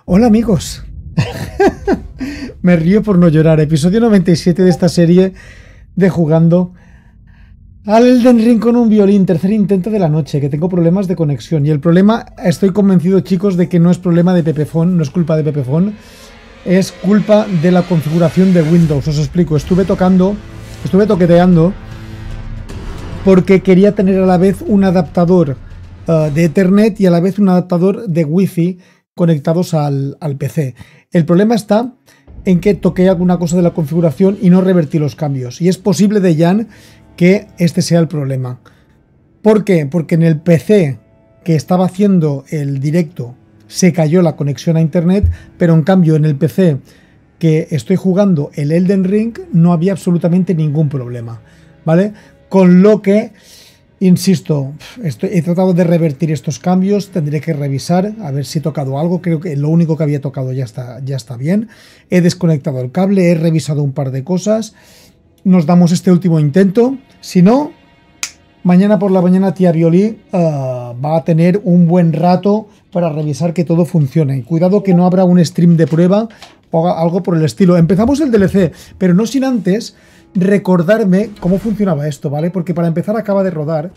Hola amigos, me río por no llorar. Episodio 97 de esta serie de jugando al Elden Ring con un violín. Tercer intento de la noche, que tengo problemas de conexión. Y el problema, estoy convencido chicos, de que no es problema de Pepefon, no es culpa de Pepefon. Es culpa de la configuración de Windows. Os explico, estuve toqueteando porque quería tener a la vez un adaptador de Ethernet y a la vez un adaptador de Wi-Fi conectados al PC. El problema está en que toqué alguna cosa de la configuración y no revertí los cambios. Y es posible, Dejan, que este sea el problema. ¿Por qué? Porque en el PC que estaba haciendo el directo se cayó la conexión a internet, pero en cambio en el PC que estoy jugando el Elden Ring no había absolutamente ningún problema, ¿vale? Con lo que, insisto, he tratado de revertir estos cambios, tendré que revisar a ver si he tocado algo. Creo que lo único que había tocado ya está bien. He desconectado el cable, he revisado un par de cosas. Nos damos este último intento. Si no, mañana por la mañana tía Violí va a tener un buen rato para revisar que todo funcione. Cuidado que no habrá un stream de prueba o algo por el estilo. Empezamos el DLC, pero no sin antes recordarme cómo funcionaba esto, ¿vale? Porque para empezar acaba de rodar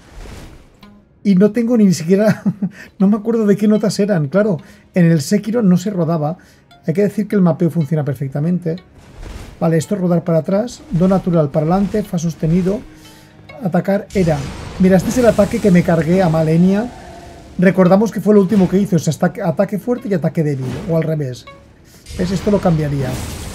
y no tengo ni siquiera... no me acuerdo de qué notas eran. Claro, en el Sekiro no se rodaba. Hay que decir que el mapeo funciona perfectamente. Vale, esto es rodar para atrás, do natural para adelante, fa sostenido, atacar era... Mira, este es el ataque que me cargué a Malenia. Recordamos que fue lo último que hizo, o sea, ataque fuerte y ataque débil, o al revés. ¿Ves? Esto lo cambiaría.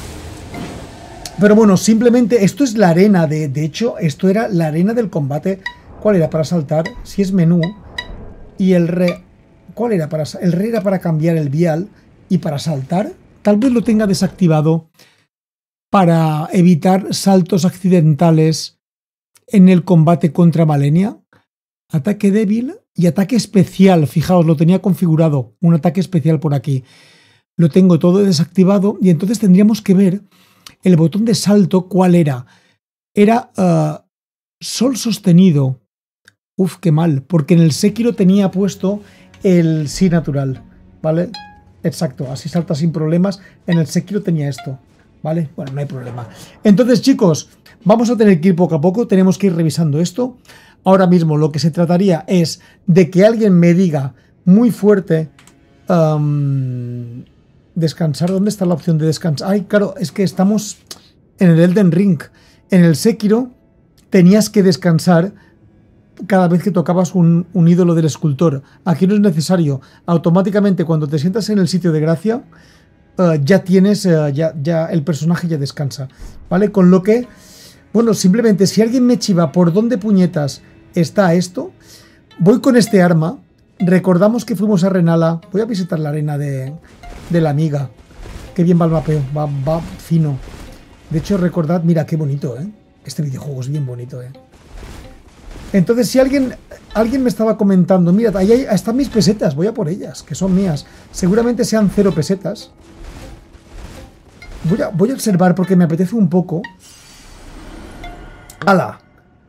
Pero bueno, simplemente esto es la arena de hecho, esto era la arena del combate. ¿Cuál era para saltar? Si es menú. Y el re... ¿Cuál era para... El re era para cambiar el vial. Y para saltar, tal vez lo tenga desactivado para evitar saltos accidentales en el combate contra Malenia. Ataque débil y ataque especial. Fijaos, lo tenía configurado. Un ataque especial por aquí. Lo tengo todo desactivado y entonces tendríamos que ver el botón de salto, ¿cuál era? Era sol sostenido. Uf, qué mal, porque en el Sekiro tenía puesto el sí natural, ¿vale? Exacto, así salta sin problemas. En el Sekiro tenía esto, ¿vale? Bueno, no hay problema. Entonces, chicos, vamos a tener que ir poco a poco, tenemos que ir revisando esto. Ahora mismo lo que se trataría es de que alguien me diga muy fuerte... descansar, ¿dónde está la opción de descansar? Ay, claro, es que estamos en el Elden Ring. En el Sekiro tenías que descansar cada vez que tocabas un ídolo del escultor. Aquí no es necesario. Automáticamente cuando te sientas en el sitio de gracia, ya tienes, ya el personaje ya descansa, ¿vale? Con lo que, bueno, simplemente si alguien me chiva por dónde puñetas está esto, voy con este arma. Recordamos que fuimos a Renala. Voy a visitar la arena de la amiga. Qué bien va el mapeo. Va fino. De hecho, recordad, mira qué bonito, ¿eh? Este videojuego es bien bonito, ¿eh? Entonces, si alguien me estaba comentando, mira, ahí están mis pesetas, voy a por ellas, que son mías. Seguramente sean 0 pesetas. Voy a observar porque me apetece un poco. ¡Hala!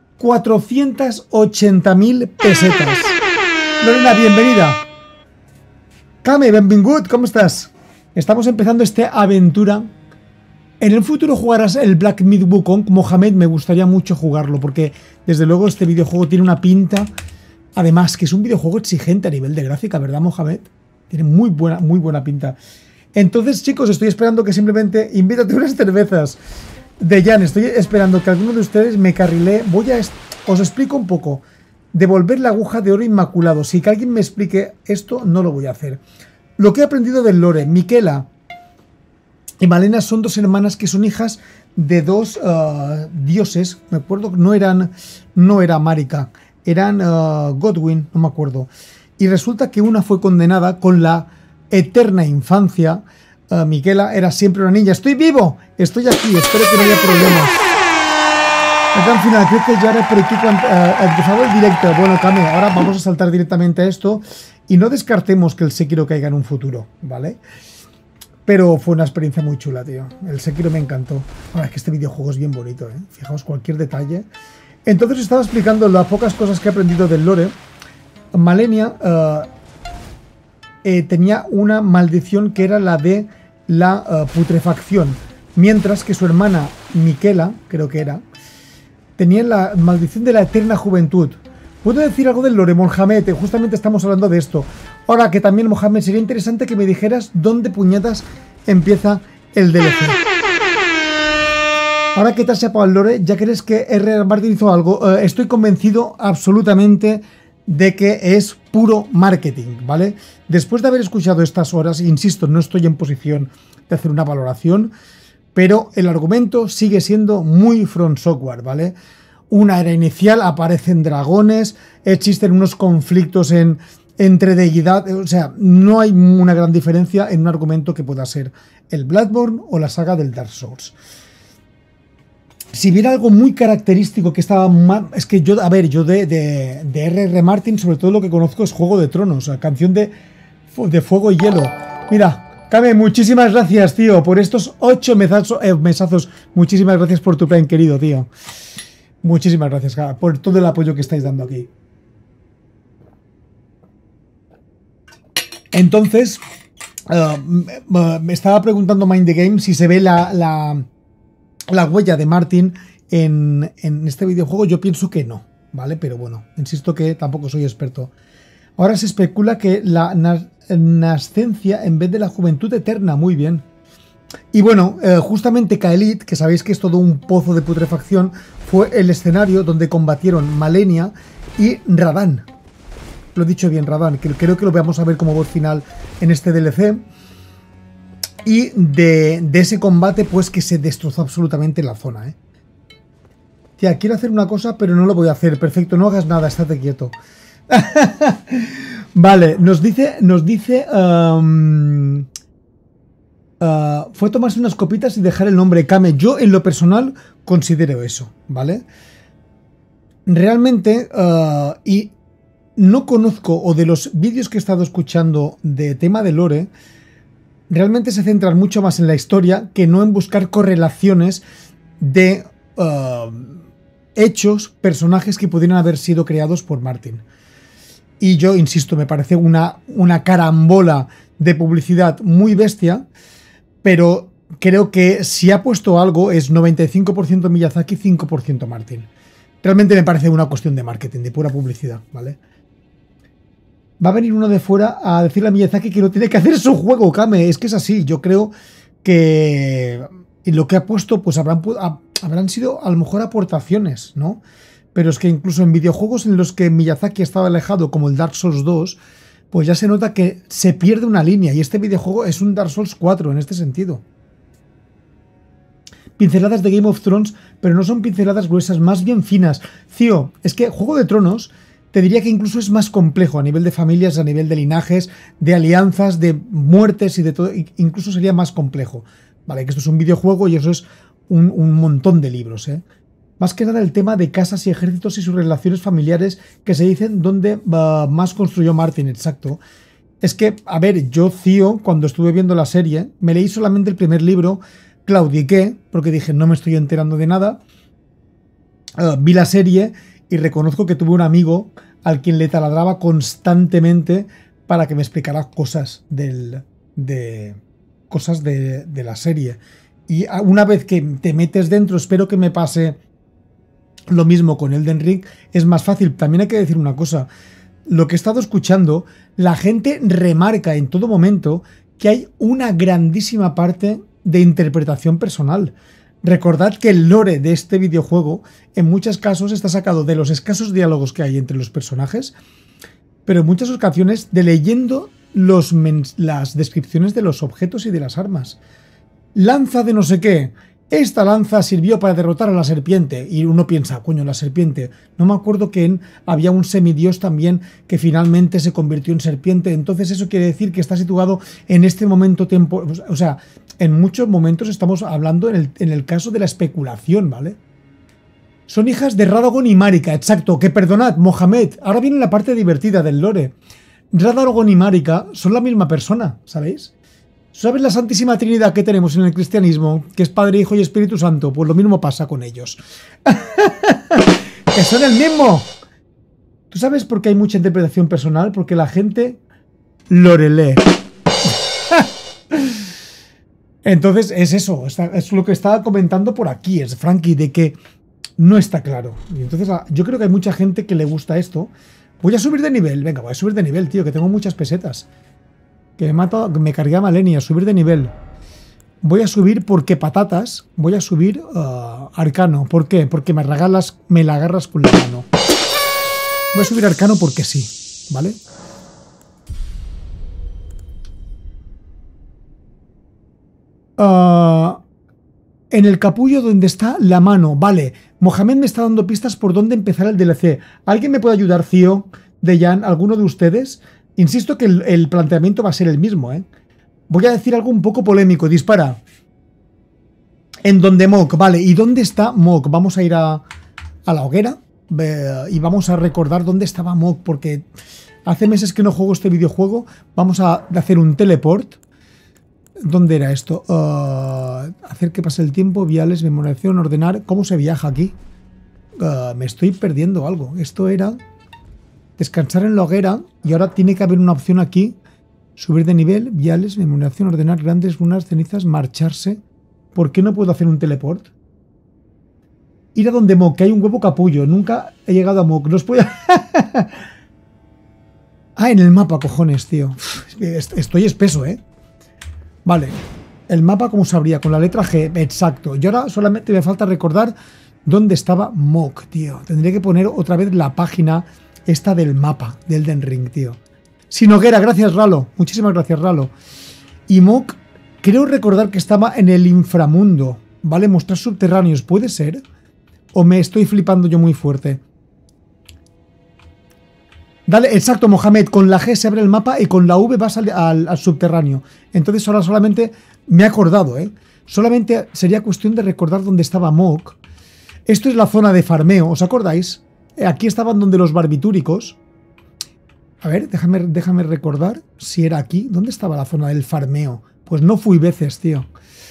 480.000 pesetas. Lorena, bienvenida. Kame, benvingut, ¿cómo estás? Estamos empezando esta aventura. En el futuro jugarás el Black Myth Wukong. Mohamed, me gustaría mucho jugarlo porque desde luego este videojuego tiene una pinta. Además que es un videojuego exigente a nivel de gráfica, ¿verdad, Mohamed? Tiene muy buena pinta. Entonces, chicos, estoy esperando que simplemente invítate unas cervezas. Dejan, estoy esperando que alguno de ustedes me carrile. Os explico un poco. Devolver la aguja de oro inmaculado. Si que alguien me explique esto, no lo voy a hacer. Lo que he aprendido del lore. Miquela y Malena son dos hermanas que son hijas de dos dioses. Me acuerdo que no eran Marika. Eran Godwin, no me acuerdo. Y resulta que una fue condenada con la eterna infancia. Miquela era siempre una niña. ¡Estoy vivo! Estoy aquí. Espero que no haya problemas. Acá al final, creo que ya era por aquí cuando empezaba el directo. Bueno, Kame, ahora vamos a saltar directamente a esto y no descartemos que el Sekiro caiga en un futuro, ¿vale? Pero fue una experiencia muy chula, tío. El Sekiro me encantó. Ahora, es que este videojuego es bien bonito, ¿eh? Fijaos cualquier detalle. Entonces estaba explicando las pocas cosas que he aprendido del lore. Malenia tenía una maldición que era la de la putrefacción, mientras que su hermana Miquela, creo que era, tenía la maldición de la eterna juventud. ¿Puedo decir algo del lore, Mohamed? Justamente estamos hablando de esto. Ahora que también, Mohamed, sería interesante que me dijeras dónde puñetas empieza el DLC. Ahora que te has chapado el lore, ¿ya crees que R.R. Martin hizo algo? Estoy convencido absolutamente de que es puro marketing, ¿vale? Después de haber escuchado estas horas, insisto, no estoy en posición de hacer una valoración, pero el argumento sigue siendo muy From Software, ¿vale? Una era inicial, aparecen dragones, existen unos conflictos entre deidad, o sea, no hay una gran diferencia en un argumento que pueda ser el Bloodborne o la saga del Dark Souls. Si viera algo muy característico que estaba mal, es que yo, a ver, yo de R.R. Martin, sobre todo lo que conozco es Juego de Tronos, la canción de Fuego y Hielo. Mira, Kame, muchísimas gracias, tío, por estos 8 mesazos. Muchísimas gracias por tu plan, querido, tío. Muchísimas gracias, por todo el apoyo que estáis dando aquí. Entonces, me estaba preguntando Mind the Game si se ve la huella de Martin en este videojuego. Yo pienso que no, ¿vale? Pero bueno, insisto que tampoco soy experto. Ahora se especula que la nascencia en vez de la juventud eterna, muy bien. Y bueno, justamente Caelid, que sabéis que es todo un pozo de putrefacción, fue el escenario donde combatieron Malenia y Radahn. Lo he dicho bien, Radahn, que creo que lo vamos a ver como voz final en este DLC. Y de ese combate, pues que se destrozó absolutamente la zona, ¿eh? Tía, quiero hacer una cosa, pero no lo voy a hacer. Perfecto, no hagas nada, estate quieto. Vale, nos dice... fue tomarse unas copitas y dejar el nombre Kame. Yo, en lo personal, considero eso, ¿vale? Realmente, y no conozco, o de los vídeos que he estado escuchando de tema de lore, realmente se centran mucho más en la historia que no en buscar correlaciones de hechos, personajes que pudieran haber sido creados por Martin. Y yo, insisto, me parece una carambola de publicidad muy bestia, pero creo que si ha puesto algo es 95% Miyazaki, 5% Martin. Realmente me parece una cuestión de marketing, de pura publicidad, ¿vale? Va a venir uno de fuera a decirle a Miyazaki que no tiene que hacer su juego, Kame. Es que es así. Yo creo que lo que ha puesto pues habrán sido a lo mejor aportaciones, ¿no? Pero es que incluso en videojuegos en los que Miyazaki estaba alejado, como el Dark Souls 2, pues ya se nota que se pierde una línea. Y este videojuego es un Dark Souls 4 en este sentido. Pinceladas de Game of Thrones, pero no son pinceladas gruesas, más bien finas. Cío, es que Juego de Tronos... te diría que incluso es más complejo a nivel de familias, a nivel de linajes, de alianzas, de muertes y de todo. Incluso sería más complejo. Vale, que esto es un videojuego y eso es un montón de libros, ¿eh? Más que nada el tema de casas y ejércitos y sus relaciones familiares que se dicen donde más construyó Martin, exacto. Es que, a ver, yo, Cío, cuando estuve viendo la serie, me leí solamente el primer libro, claudiqué, porque dije, no me estoy enterando de nada. Vi la serie y reconozco que tuve un amigo al quien le taladraba constantemente para que me explicara cosas de la serie. Y una vez que te metes dentro, espero que me pase lo mismo con Elden Ring, es más fácil. También hay que decir una cosa. Lo que he estado escuchando, la gente remarca en todo momento que hay una grandísima parte de interpretación personal. Recordad que el lore de este videojuego en muchos casos está sacado de los escasos diálogos que hay entre los personajes, pero en muchas ocasiones de leyendo las descripciones de los objetos y de las armas. Lanza de no sé qué. Esta lanza sirvió para derrotar a la serpiente. Y uno piensa, coño, la serpiente. No me acuerdo que había un semidios también que finalmente se convirtió en serpiente. Entonces eso quiere decir que está situado en este momento temporal. O sea, en muchos momentos estamos hablando en el caso de la especulación, ¿vale? Son hijas de Radagon y Marika, exacto. Que perdonad, Mohamed. Ahora viene la parte divertida del lore. Radagon y Marika son la misma persona, ¿sabéis? ¿Sabes la Santísima Trinidad que tenemos en el cristianismo? Que es Padre, Hijo y Espíritu Santo. Pues lo mismo pasa con ellos. ¡Que son el mismo! ¿Tú sabes por qué hay mucha interpretación personal? Porque la gente Lorelei. Entonces es eso, es lo que estaba comentando por aquí, es Frankie, de que no está claro. Y entonces yo creo que hay mucha gente que le gusta esto. Voy a subir de nivel, venga, voy a subir de nivel, tío, que tengo muchas pesetas. Que me cargué a Malenia, a subir de nivel. Voy a subir porque patatas, voy a subir arcano. ¿Por qué? Porque me la agarras con la mano. Voy a subir arcano porque sí, ¿vale? En el capullo donde está la mano, vale. Mohamed me está dando pistas por dónde empezar el DLC. ¿Alguien me puede ayudar, Cío, Dejan, alguno de ustedes? Insisto que el planteamiento va a ser el mismo, ¿eh? Voy a decir algo un poco polémico. Dispara. En donde Mok, vale. ¿Y dónde está Mok? Vamos a ir a la hoguera y vamos a recordar dónde estaba Mok, porque hace meses que no juego este videojuego. Vamos a hacer un teleport. ¿Dónde era esto? Hacer que pase el tiempo, viales, memorización, ordenar. ¿Cómo se viaja aquí? Me estoy perdiendo algo. Esto era descansar en la hoguera y ahora tiene que haber una opción aquí. Subir de nivel, viales, memorización, ordenar grandes runas, cenizas, marcharse. ¿Por qué no puedo hacer un teleport? Ir a donde Mok, que hay un huevo capullo. Nunca he llegado a Mok. No os puedo... en el mapa, cojones, tío. Estoy espeso, ¿eh? Vale, el mapa, ¿cómo sabría? Con la letra G, exacto. Y ahora solamente me falta recordar dónde estaba Mok, tío. Tendría que poner otra vez la página esta del mapa del Elden Ring, tío. Sin hoguera, gracias, Ralo. Muchísimas gracias, Ralo. Y Mok, creo recordar que estaba en el inframundo. Vale, mostrar subterráneos, ¿puede ser? ¿O me estoy flipando yo muy fuerte? Dale, exacto, Mohamed, con la G se abre el mapa y con la V vas al subterráneo. Entonces ahora solamente me he acordado, ¿eh? Solamente sería cuestión de recordar dónde estaba Mok. Esto es la zona de farmeo, ¿os acordáis? Aquí estaban donde los barbitúricos. A ver, déjame recordar si era aquí. ¿Dónde estaba la zona del farmeo? Pues no fui veces, tío.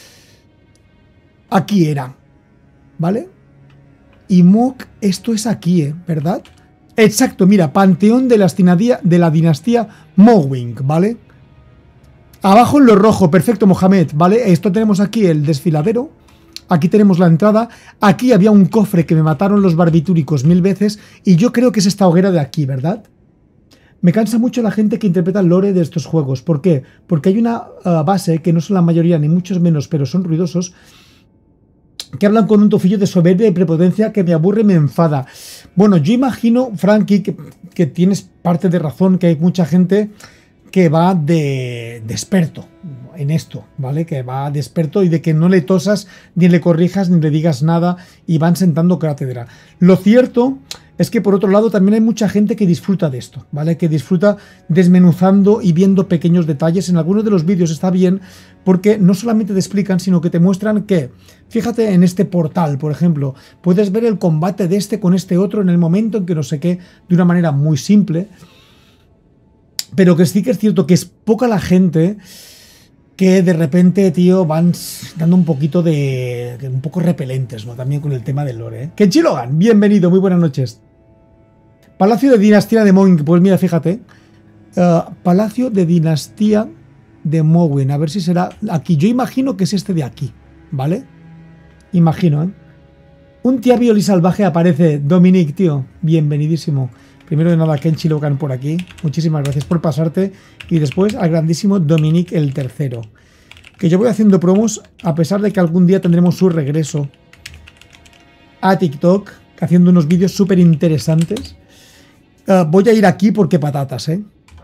Aquí era, ¿vale? Y Mok, esto es aquí, ¿verdad? Exacto, mira, panteón de la dinastía Morrowind, ¿vale? Abajo en lo rojo, perfecto, Mohamed, ¿vale? Esto tenemos aquí el desfiladero. Aquí tenemos la entrada. Aquí había un cofre que me mataron los barbitúricos 1000 veces. Y yo creo que es esta hoguera de aquí, ¿verdad? Me cansa mucho la gente que interpreta el lore de estos juegos. ¿Por qué? Porque hay una base, que no son la mayoría ni muchos menos, pero son ruidosos, que hablan con un tufillo de soberbia y prepotencia que me aburre y me enfada. Bueno, yo imagino, Frankie, que tienes parte de razón, que hay mucha gente que va de experto en esto, ¿vale? Que va de experto y de que no le tosas, ni le corrijas, ni le digas nada y van sentando cátedra. Lo cierto es que por otro lado también hay mucha gente que disfruta de esto, ¿vale? Que disfruta desmenuzando y viendo pequeños detalles. En algunos de los vídeos está bien porque no solamente te explican, sino que te muestran que, fíjate en este portal, por ejemplo, puedes ver el combate de este con este otro en el momento en que no sé qué, de una manera muy simple. Pero que sí que es cierto que es poca la gente que de repente, tío, van dando un poquito un poco repelentes, ¿no? También con el tema del lore, ¿eh? Kenchi Logan, bienvenido, muy buenas noches. Palacio de Dinastía de Morrowind, pues mira, fíjate. Palacio de Dinastía de Morrowind, a ver si será aquí. Yo imagino que es este de aquí, ¿vale? Imagino, ¿eh? Un Tiavioli salvaje aparece. Dominic, tío, bienvenidísimo. Primero de nada, Kenchi Logan por aquí. Muchísimas gracias por pasarte. Y después al grandísimo Dominic el tercero. Que yo voy haciendo promos a pesar de que algún día tendremos su regreso a TikTok, haciendo unos vídeos súper interesantes. Voy a ir aquí porque patatas, ¿eh?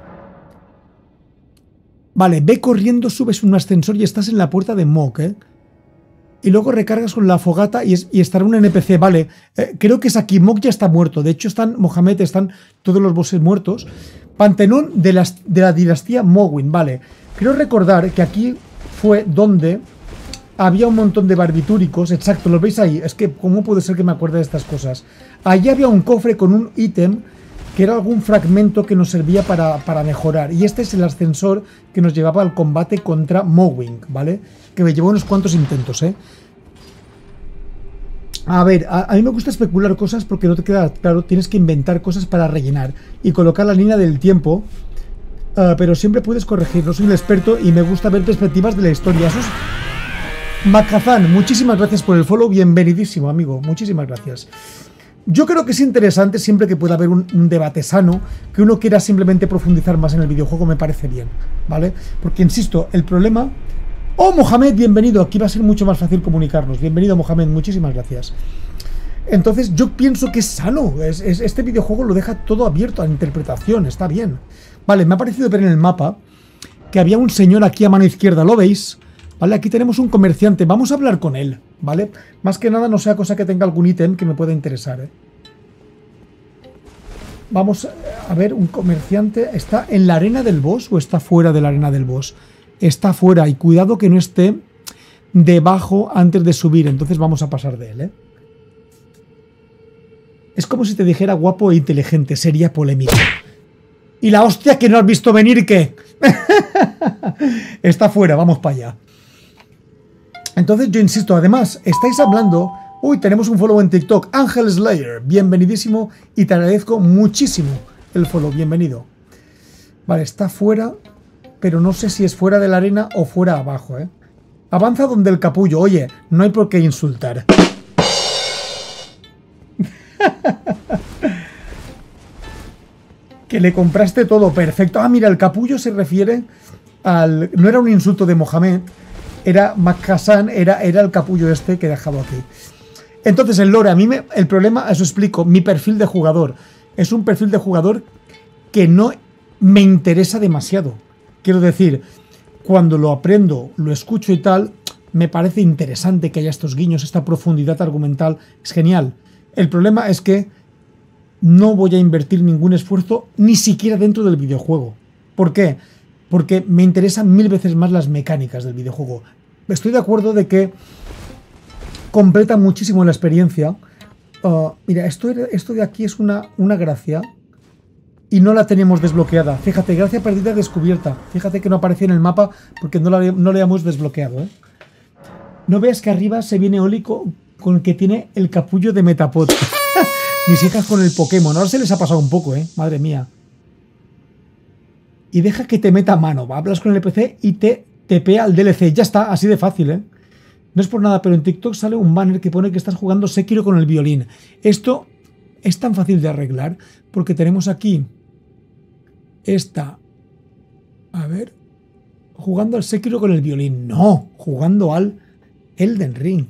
Vale, ve corriendo, subes un ascensor y estás en la puerta de Mok, ¿eh? Y luego recargas con la fogata y estará un NPC, vale. Creo que es aquí, Mok ya está muerto. De hecho, Mohamed, están todos los bosses muertos. Panteón de la dinastía Morrowind, vale. Creo recordar que aquí fue donde había un montón de barbitúricos. Exacto, ¿los veis ahí? Es que, ¿cómo puede ser que me acuerde de estas cosas? Allí había un cofre con un ítem que era algún fragmento que nos servía para mejorar. Y este es el ascensor que nos llevaba al combate contra Morrowind, ¿vale? Que me llevó unos cuantos intentos, ¿eh? A ver, a mí me gusta especular cosas porque no te queda claro, tienes que inventar cosas para rellenar y colocar la línea del tiempo pero siempre puedes corregir. No soy un experto y me gusta ver perspectivas de la historia. Eso es... Macazán, muchísimas gracias por el follow. Bienvenidísimo, amigo. Muchísimas gracias. Yo creo que es interesante siempre que pueda haber un debate sano, que uno quiera simplemente profundizar más en el videojuego, me parece bien, ¿vale? Porque, insisto, el problema... ¡Oh, Mohamed, bienvenido! Aquí va a ser mucho más fácil comunicarnos. Bienvenido, Mohamed, muchísimas gracias. Entonces, yo pienso que es sano. Este videojuego lo deja todo abierto a la interpretación, está bien. Vale, me ha parecido ver en el mapa que había un señor aquí a mano izquierda, ¿lo veis? Vale, aquí tenemos un comerciante, vamos a hablar con él, ¿vale? Más que nada no sea cosa que tenga algún ítem que me pueda interesar, ¿eh? Vamos a ver, un comerciante, ¿está en la arena del boss o está fuera de la arena del boss? Está fuera, y cuidado que no esté debajo antes de subir, entonces vamos a pasar de él, ¿eh? Es como si te dijera guapo e inteligente, sería polémico. Y la hostia que no has visto venir, ¿qué? Está fuera, vamos para allá. Entonces yo insisto, además, estáis hablando... Uy, tenemos un follow en TikTok. Ángel Slayer, bienvenidísimo y te agradezco muchísimo el follow, bienvenido. Vale, está fuera, pero no sé si es fuera de la arena o fuera abajo, ¿eh? Avanza donde el capullo. Oye, no hay por qué insultar. Que le compraste todo, perfecto. Ah, mira, el capullo se refiere al... No era un insulto de Mohamed, era Macazán, era el capullo este que he dejado aquí. Entonces, el lore, a mí el problema, eso explico, mi perfil de jugador. Es un perfil de jugador que no me interesa demasiado. Quiero decir, cuando lo aprendo, lo escucho y tal, me parece interesante que haya estos guiños, esta profundidad argumental, es genial. El problema es que no voy a invertir ningún esfuerzo, ni siquiera dentro del videojuego. ¿Por qué? Porque me interesan 1000 veces más las mecánicas del videojuego. Estoy de acuerdo de que completa muchísimo la experiencia. Mira, esto de aquí es una gracia y no la tenemos desbloqueada. Fíjate, gracia perdida descubierta. Fíjate que no aparece en el mapa porque no la hemos desbloqueado, ¿eh? No veas que arriba se viene Eólico con el que tiene el capullo de Metapod. Mis hijas con el Pokémon. Ahora se les ha pasado un poco, ¿eh? Madre mía. Y deja que te meta mano. Hablas con el NPC y te tepea al DLC. Ya está, así de fácil, ¿eh? No es por nada, pero en TikTok sale un banner que pone que estás jugando Sekiro con el violín. Esto es tan fácil de arreglar porque tenemos aquí esta... A ver... Jugando al Sekiro con el violín. No, jugando al Elden Ring.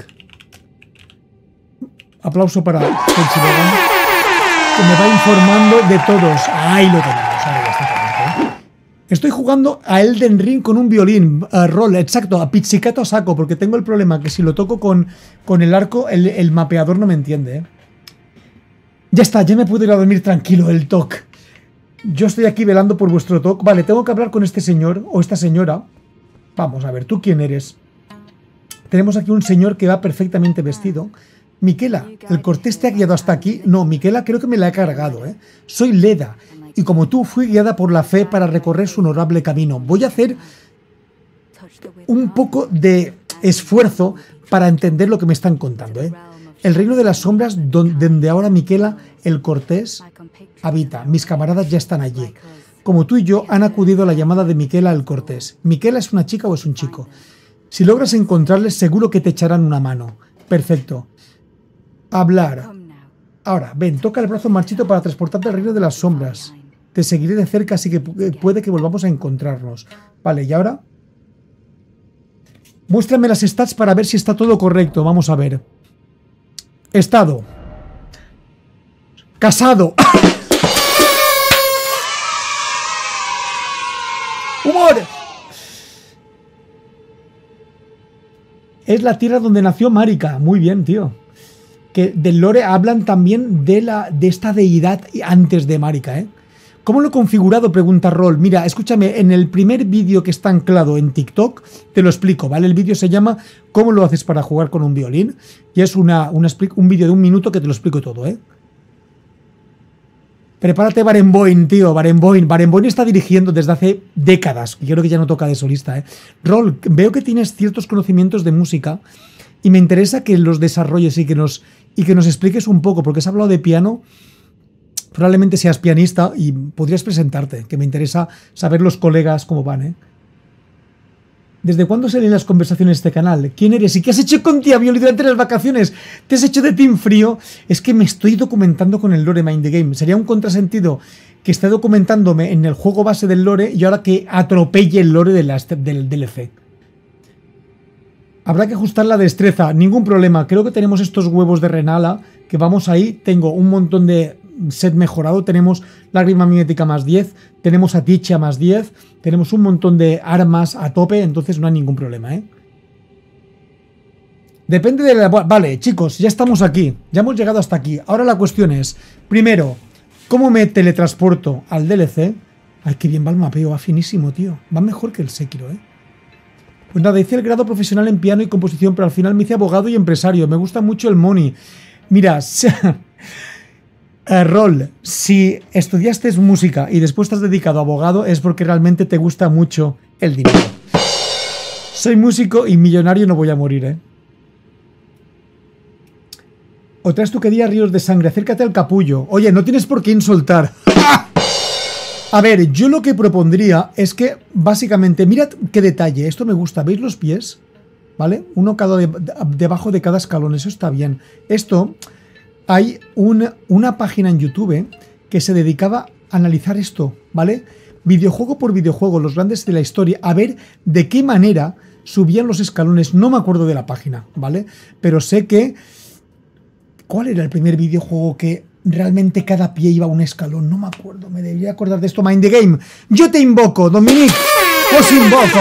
Aplauso para Kenshiro, que me va informando de todos. Ahí lo tenemos. Ahora ya está. Estoy jugando a Elden Ring con un violín. Roll, exacto, a pizzicato a saco, porque tengo el problema que si lo toco con el arco, el mapeador no me entiende, ¿eh? Ya está, ya me puedo ir a dormir tranquilo, el TOC. Yo estoy aquí velando por vuestro TOC. Vale, tengo que hablar con este señor o esta señora. Vamos a ver, ¿tú quién eres? Tenemos aquí un señor que va perfectamente vestido. Miquela, ¿el cortés te ha guiado hasta aquí? No, Miquela creo que me la he cargado, ¿eh? Soy Leda, y como tú fui guiada por la fe para recorrer su honorable camino. Voy a hacer un poco de esfuerzo para entender lo que me están contando, ¿eh? El reino de las sombras, donde ahora Miquela, el cortés, habita. Mis camaradas ya están allí. Como tú y yo, han acudido a la llamada de Miquela el cortés. ¿Miquela es una chica o es un chico? Si logras encontrarles, seguro que te echarán una mano. Perfecto. Hablar. Ahora, ven, toca el brazo marchito para transportarte al reino de las sombras. Te seguiré de cerca, así que puede que volvamos a encontrarnos. Vale, y ahora... Muéstrame las stats para ver si está todo correcto. Vamos a ver. Estado. Casado. ¡Humor! Es la tierra donde nació Marika. Muy bien, tío. Que del lore hablan también de esta deidad antes de Marika, ¿eh? ¿Cómo lo he configurado? Pregunta Roll. Mira, escúchame, en el primer vídeo que está anclado en TikTok, te lo explico, ¿vale? El vídeo se llama ¿Cómo lo haces para jugar con un violín? Y es un vídeo de 1 minuto que te lo explico todo, ¿eh? Prepárate, Barenboim, tío, Barenboim. Barenboim está dirigiendo desde hace décadas. Y creo que ya no toca de solista, ¿eh? Roll, veo que tienes ciertos conocimientos de música y me interesa que los desarrolles y que nos expliques un poco, porque has hablado de piano... Probablemente seas pianista y podrías presentarte, que me interesa saber los colegas cómo van, ¿eh? ¿Desde cuándo salen las conversaciones de este canal? ¿Quién eres? ¿Y qué has hecho con Tía Violi durante las vacaciones? ¿Te has hecho de Team Frío? Es que me estoy documentando con el lore Mind the Game. Sería un contrasentido que esté documentándome en el juego base del lore y ahora que atropelle el lore del DLC. Habrá que ajustar la destreza. Ningún problema. Creo que tenemos estos huevos de Renala, que vamos ahí. Tengo un montón de set mejorado. Tenemos lágrima mimética más 10. Tenemos a Ticha más 10. Tenemos un montón de armas a tope. Entonces no hay ningún problema, ¿eh? Depende de la... Vale, chicos, ya estamos aquí. Ya hemos llegado hasta aquí. Ahora la cuestión es, primero, ¿cómo me teletransporto al DLC? Ay, qué bien va el mapeo. Va finísimo, tío. Va mejor que el Sekiro, ¿eh? Pues nada, hice el grado profesional en piano y composición, pero al final me hice abogado y empresario. Me gusta mucho el money. Mira, Rol, si estudiaste música y después te has dedicado a abogado es porque realmente te gusta mucho el dinero. Soy músico y millonario no voy a morir, ¿eh? Otra estuquería, ríos de sangre. Acércate al capullo. Oye, no tienes por qué insultar. A ver, yo lo que propondría es que, básicamente, mirad qué detalle. Esto me gusta. ¿Veis los pies? ¿Vale? Uno debajo de cada escalón. Eso está bien. Esto, hay una página en YouTube que se dedicaba a analizar esto, ¿vale? Videojuego por videojuego, los grandes de la historia, a ver de qué manera subían los escalones. No me acuerdo de la página, ¿vale? Pero sé que... ¿Cuál era el primer videojuego que realmente cada pie iba a un escalón? No me acuerdo, me debería acordar de esto. Mind the Game. Yo te invoco, Dominic. Os invoco.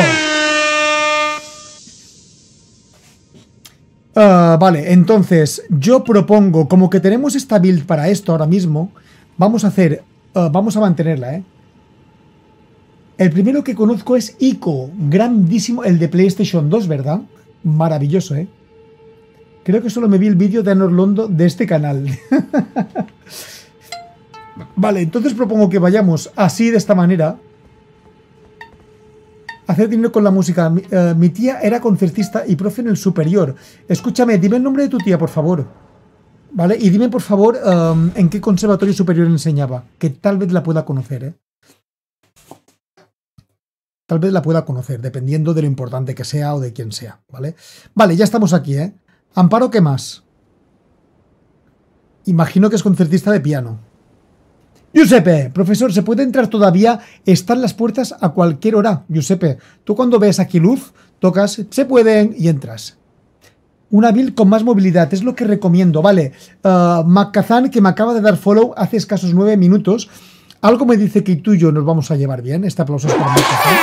Vale, entonces yo propongo, como que tenemos esta build para esto ahora mismo, vamos a hacer, vamos a mantenerla, ¿eh? El primero que conozco es Ico, grandísimo, el de PlayStation 2, ¿verdad? Maravilloso, ¿eh? Creo que solo me vi el vídeo de Anor Londo de este canal. Vale, entonces propongo que vayamos así, de esta manera. Hacer dinero con la música. Mi tía era concertista y profe en el superior. Escúchame, dime el nombre de tu tía, por favor. Vale, y dime, por favor, en qué conservatorio superior enseñaba. Que tal vez la pueda conocer, ¿eh? Tal vez la pueda conocer, dependiendo de lo importante que sea o de quién sea, ¿vale? Vale, ya estamos aquí, ¿eh? Amparo, ¿qué más? Imagino que es concertista de piano. Giuseppe, profesor, ¿se puede entrar todavía? Están las puertas a cualquier hora. Giuseppe, tú cuando ves aquí luz, tocas, se pueden y entras. Una build con más movilidad, es lo que recomiendo. Vale, Macazán, que me acaba de dar follow hace escasos 9 minutos. Algo me dice que tú y yo nos vamos a llevar bien. Este aplauso es para Macazán.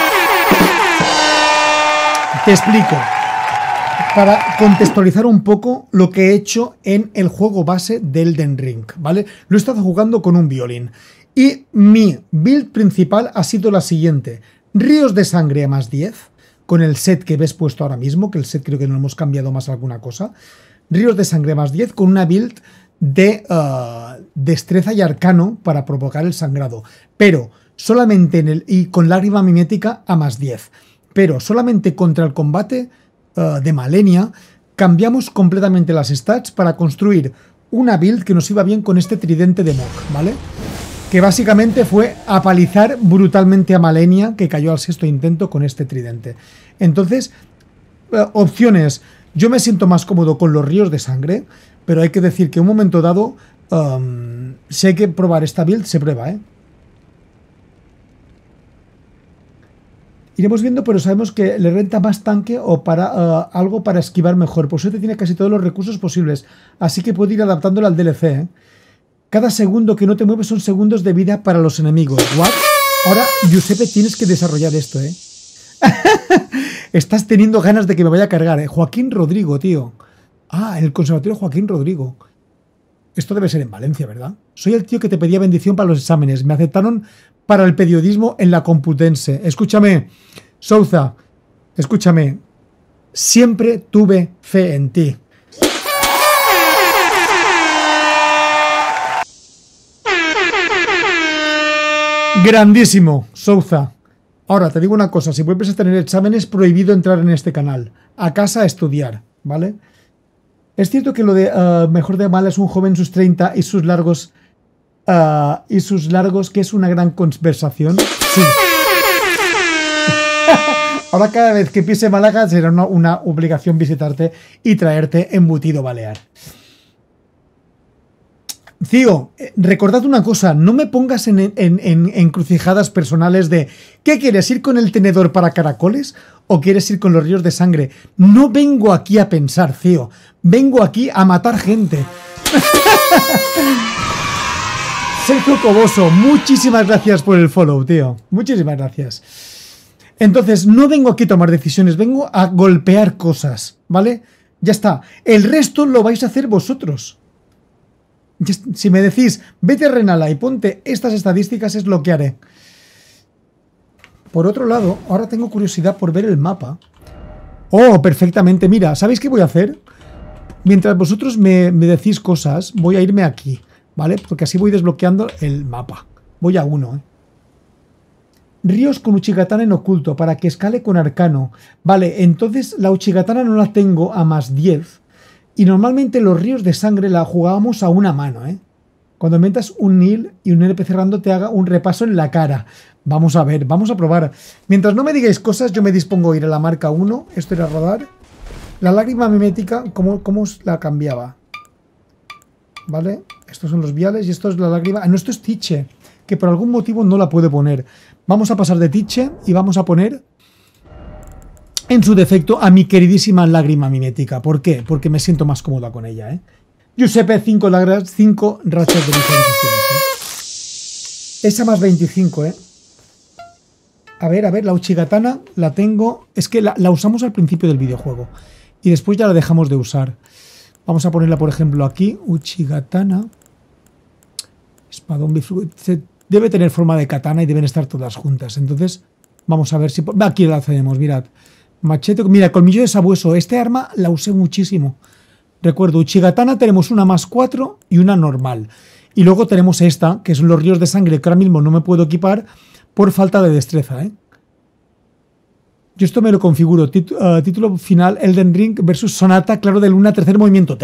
Te explico. Para contextualizar un poco lo que he hecho en el juego base de Elden Ring, ¿vale? Lo he estado jugando con un violín. Y mi build principal ha sido la siguiente. Ríos de sangre a más 10, con el set que ves puesto ahora mismo, que el set creo que no hemos cambiado más alguna cosa. Ríos de sangre a más 10 con una build de destreza y arcano para provocar el sangrado. Pero solamente y con lágrima mimética a más 10. Pero solamente contra el combate... de Malenia, cambiamos completamente las stats para construir una build que nos iba bien con este tridente de Mok, ¿vale? Que básicamente fue apalizar brutalmente a Malenia, que cayó al 6º intento con este tridente. Entonces, opciones. Yo me siento más cómodo con los ríos de sangre, pero hay que decir que en un momento dado, si hay que probar esta build, se prueba, ¿eh? Iremos viendo, pero sabemos que le renta más tanque o para algo para esquivar mejor. Por suerte tiene casi todos los recursos posibles, así que puede ir adaptándolo al DLC, ¿eh? Cada segundo que no te mueves son segundos de vida para los enemigos. ¿What? Ahora, Giuseppe, tienes que desarrollar esto, ¿eh? Estás teniendo ganas de que me vaya a cargar, ¿eh? Joaquín Rodrigo, tío. Ah, en el conservatorio Joaquín Rodrigo. Esto debe ser en Valencia, ¿verdad? Soy el tío que te pedía bendición para los exámenes. Me aceptaron para el periodismo en la Complutense. Escúchame, Souza, escúchame. Siempre tuve fe en ti. Grandísimo, Souza. Ahora, te digo una cosa. Si vuelves a tener exámenes, prohibido entrar en este canal. A casa a estudiar, ¿vale? Es cierto que lo de mejor de mal es un joven sus 30 y sus largos y sus largos, que es una gran conversación. Sí. Ahora cada vez que pise Málaga será una obligación visitarte y traerte embutido balear. Cío, recordad una cosa, no me pongas en encrucijadas personales de ¿qué quieres, ir con el tenedor para caracoles o quieres ir con los ríos de sangre? No vengo aquí a pensar, Cío, vengo aquí a matar gente. Sergio Coboso, muchísimas gracias por el follow, tío, muchísimas gracias. Entonces, no vengo aquí a tomar decisiones, vengo a golpear cosas, ¿vale? Ya está, el resto lo vais a hacer vosotros. Si me decís, vete a Renala y ponte estas estadísticas, es lo que haré. Por otro lado, ahora tengo curiosidad por ver el mapa. Oh, perfectamente. Mira, ¿sabéis qué voy a hacer? Mientras vosotros me decís cosas, voy a irme aquí, ¿vale? Porque así voy desbloqueando el mapa. Voy a uno, ¿eh? Ríos con Uchigatana en oculto, para que escale con arcano. Vale, entonces la Uchigatana no la tengo a más 10. Y normalmente los ríos de sangre la jugábamos a una mano, ¿eh? Cuando metas un nil y un NPC random te haga un repaso en la cara. Vamos a ver, vamos a probar. Mientras no me digáis cosas, yo me dispongo a ir a la marca 1. Esto era rodar. La lágrima mimética, ¿cómo la cambiaba? ¿Vale? Estos son los viales y esto es la lágrima... Ah, no, esto es Tiche, que por algún motivo no la puedo poner. Vamos a pasar de Tiche y vamos a poner... en su defecto, a mi queridísima lágrima mimética. ¿Por qué? Porque me siento más cómoda con ella, ¿eh? Giuseppe, 5 rachas de visualizaciones, ¿eh? Esa más 25, ¿eh? A ver, la Uchigatana la tengo... Es que la usamos al principio del videojuego. Y después ya la dejamos de usar. Vamos a ponerla, por ejemplo, aquí. Uchigatana. Espadón bifurcado. Debe tener forma de katana y deben estar todas juntas. Entonces, vamos a ver si... Aquí la tenemos, mirad. Machete, mira, colmillo de sabueso. Este arma la usé muchísimo. Recuerdo, Uchigatana tenemos una más 4 y una normal. Y luego tenemos esta, que son los ríos de sangre, que ahora mismo no me puedo equipar por falta de destreza, ¿eh? Yo esto me lo configuro. Título final, Elden Ring versus Sonata, Claro de Luna, tercer movimiento.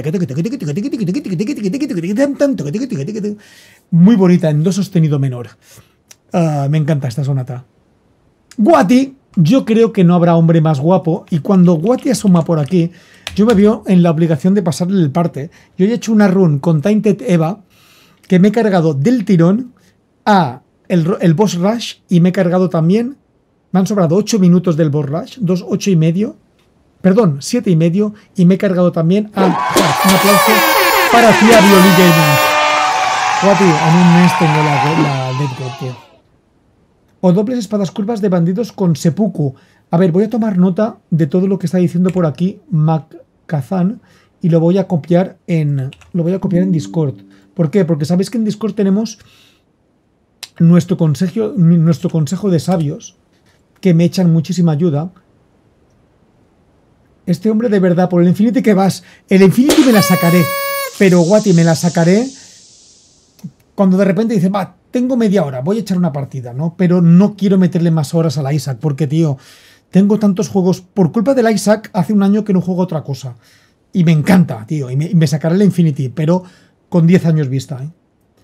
Muy bonita, en do sostenido menor. Me encanta esta sonata. Guati. Yo creo que no habrá hombre más guapo y cuando Guati asoma por aquí, yo me veo en la obligación de pasarle el parte. Yo he hecho una run con Tainted Eva que me he cargado del tirón a el boss rush y me he cargado también, me han sobrado 8 minutos del boss rush, 8 y medio, perdón, 7 y medio y me he cargado también a... Un aplauso para ti a Violi Gaming. Guati, en un mes tengo la Dead God, tío. O dobles espadas curvas de bandidos con seppuku. A ver, voy a tomar nota de todo lo que está diciendo por aquí Mac-Kazan y lo voy a copiar en Discord. ¿Por qué? Porque sabéis que en Discord tenemos nuestro consejo de sabios que me echan muchísima ayuda. Este hombre de verdad, por el Infinity que vas, el Infinity me la sacaré, pero Guati, me la sacaré cuando de repente dice, va, tengo media hora, voy a echar una partida, ¿no? Pero no quiero meterle más horas al Isaac, porque, tío, tengo tantos juegos. Por culpa del Isaac, hace un año que no juego otra cosa. Y me encanta, tío, y me sacaré el Infinity, pero con 10 años vista, ¿eh?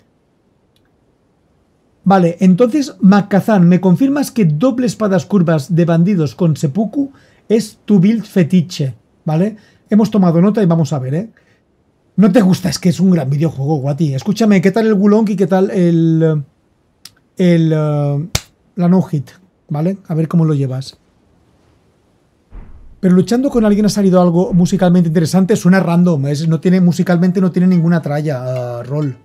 Vale, entonces, Mac-Kazan, ¿me confirmas que doble espadas curvas de bandidos con seppuku es tu build fetiche? ¿Vale? Hemos tomado nota y vamos a ver, ¿eh? No te gusta, es que es un gran videojuego, Guati. Escúchame, ¿qué tal el Wulong y qué tal la No Hit? ¿Vale? A ver cómo lo llevas. Pero luchando con alguien ha salido algo musicalmente interesante. Suena random, musicalmente no tiene ninguna tralla, rol.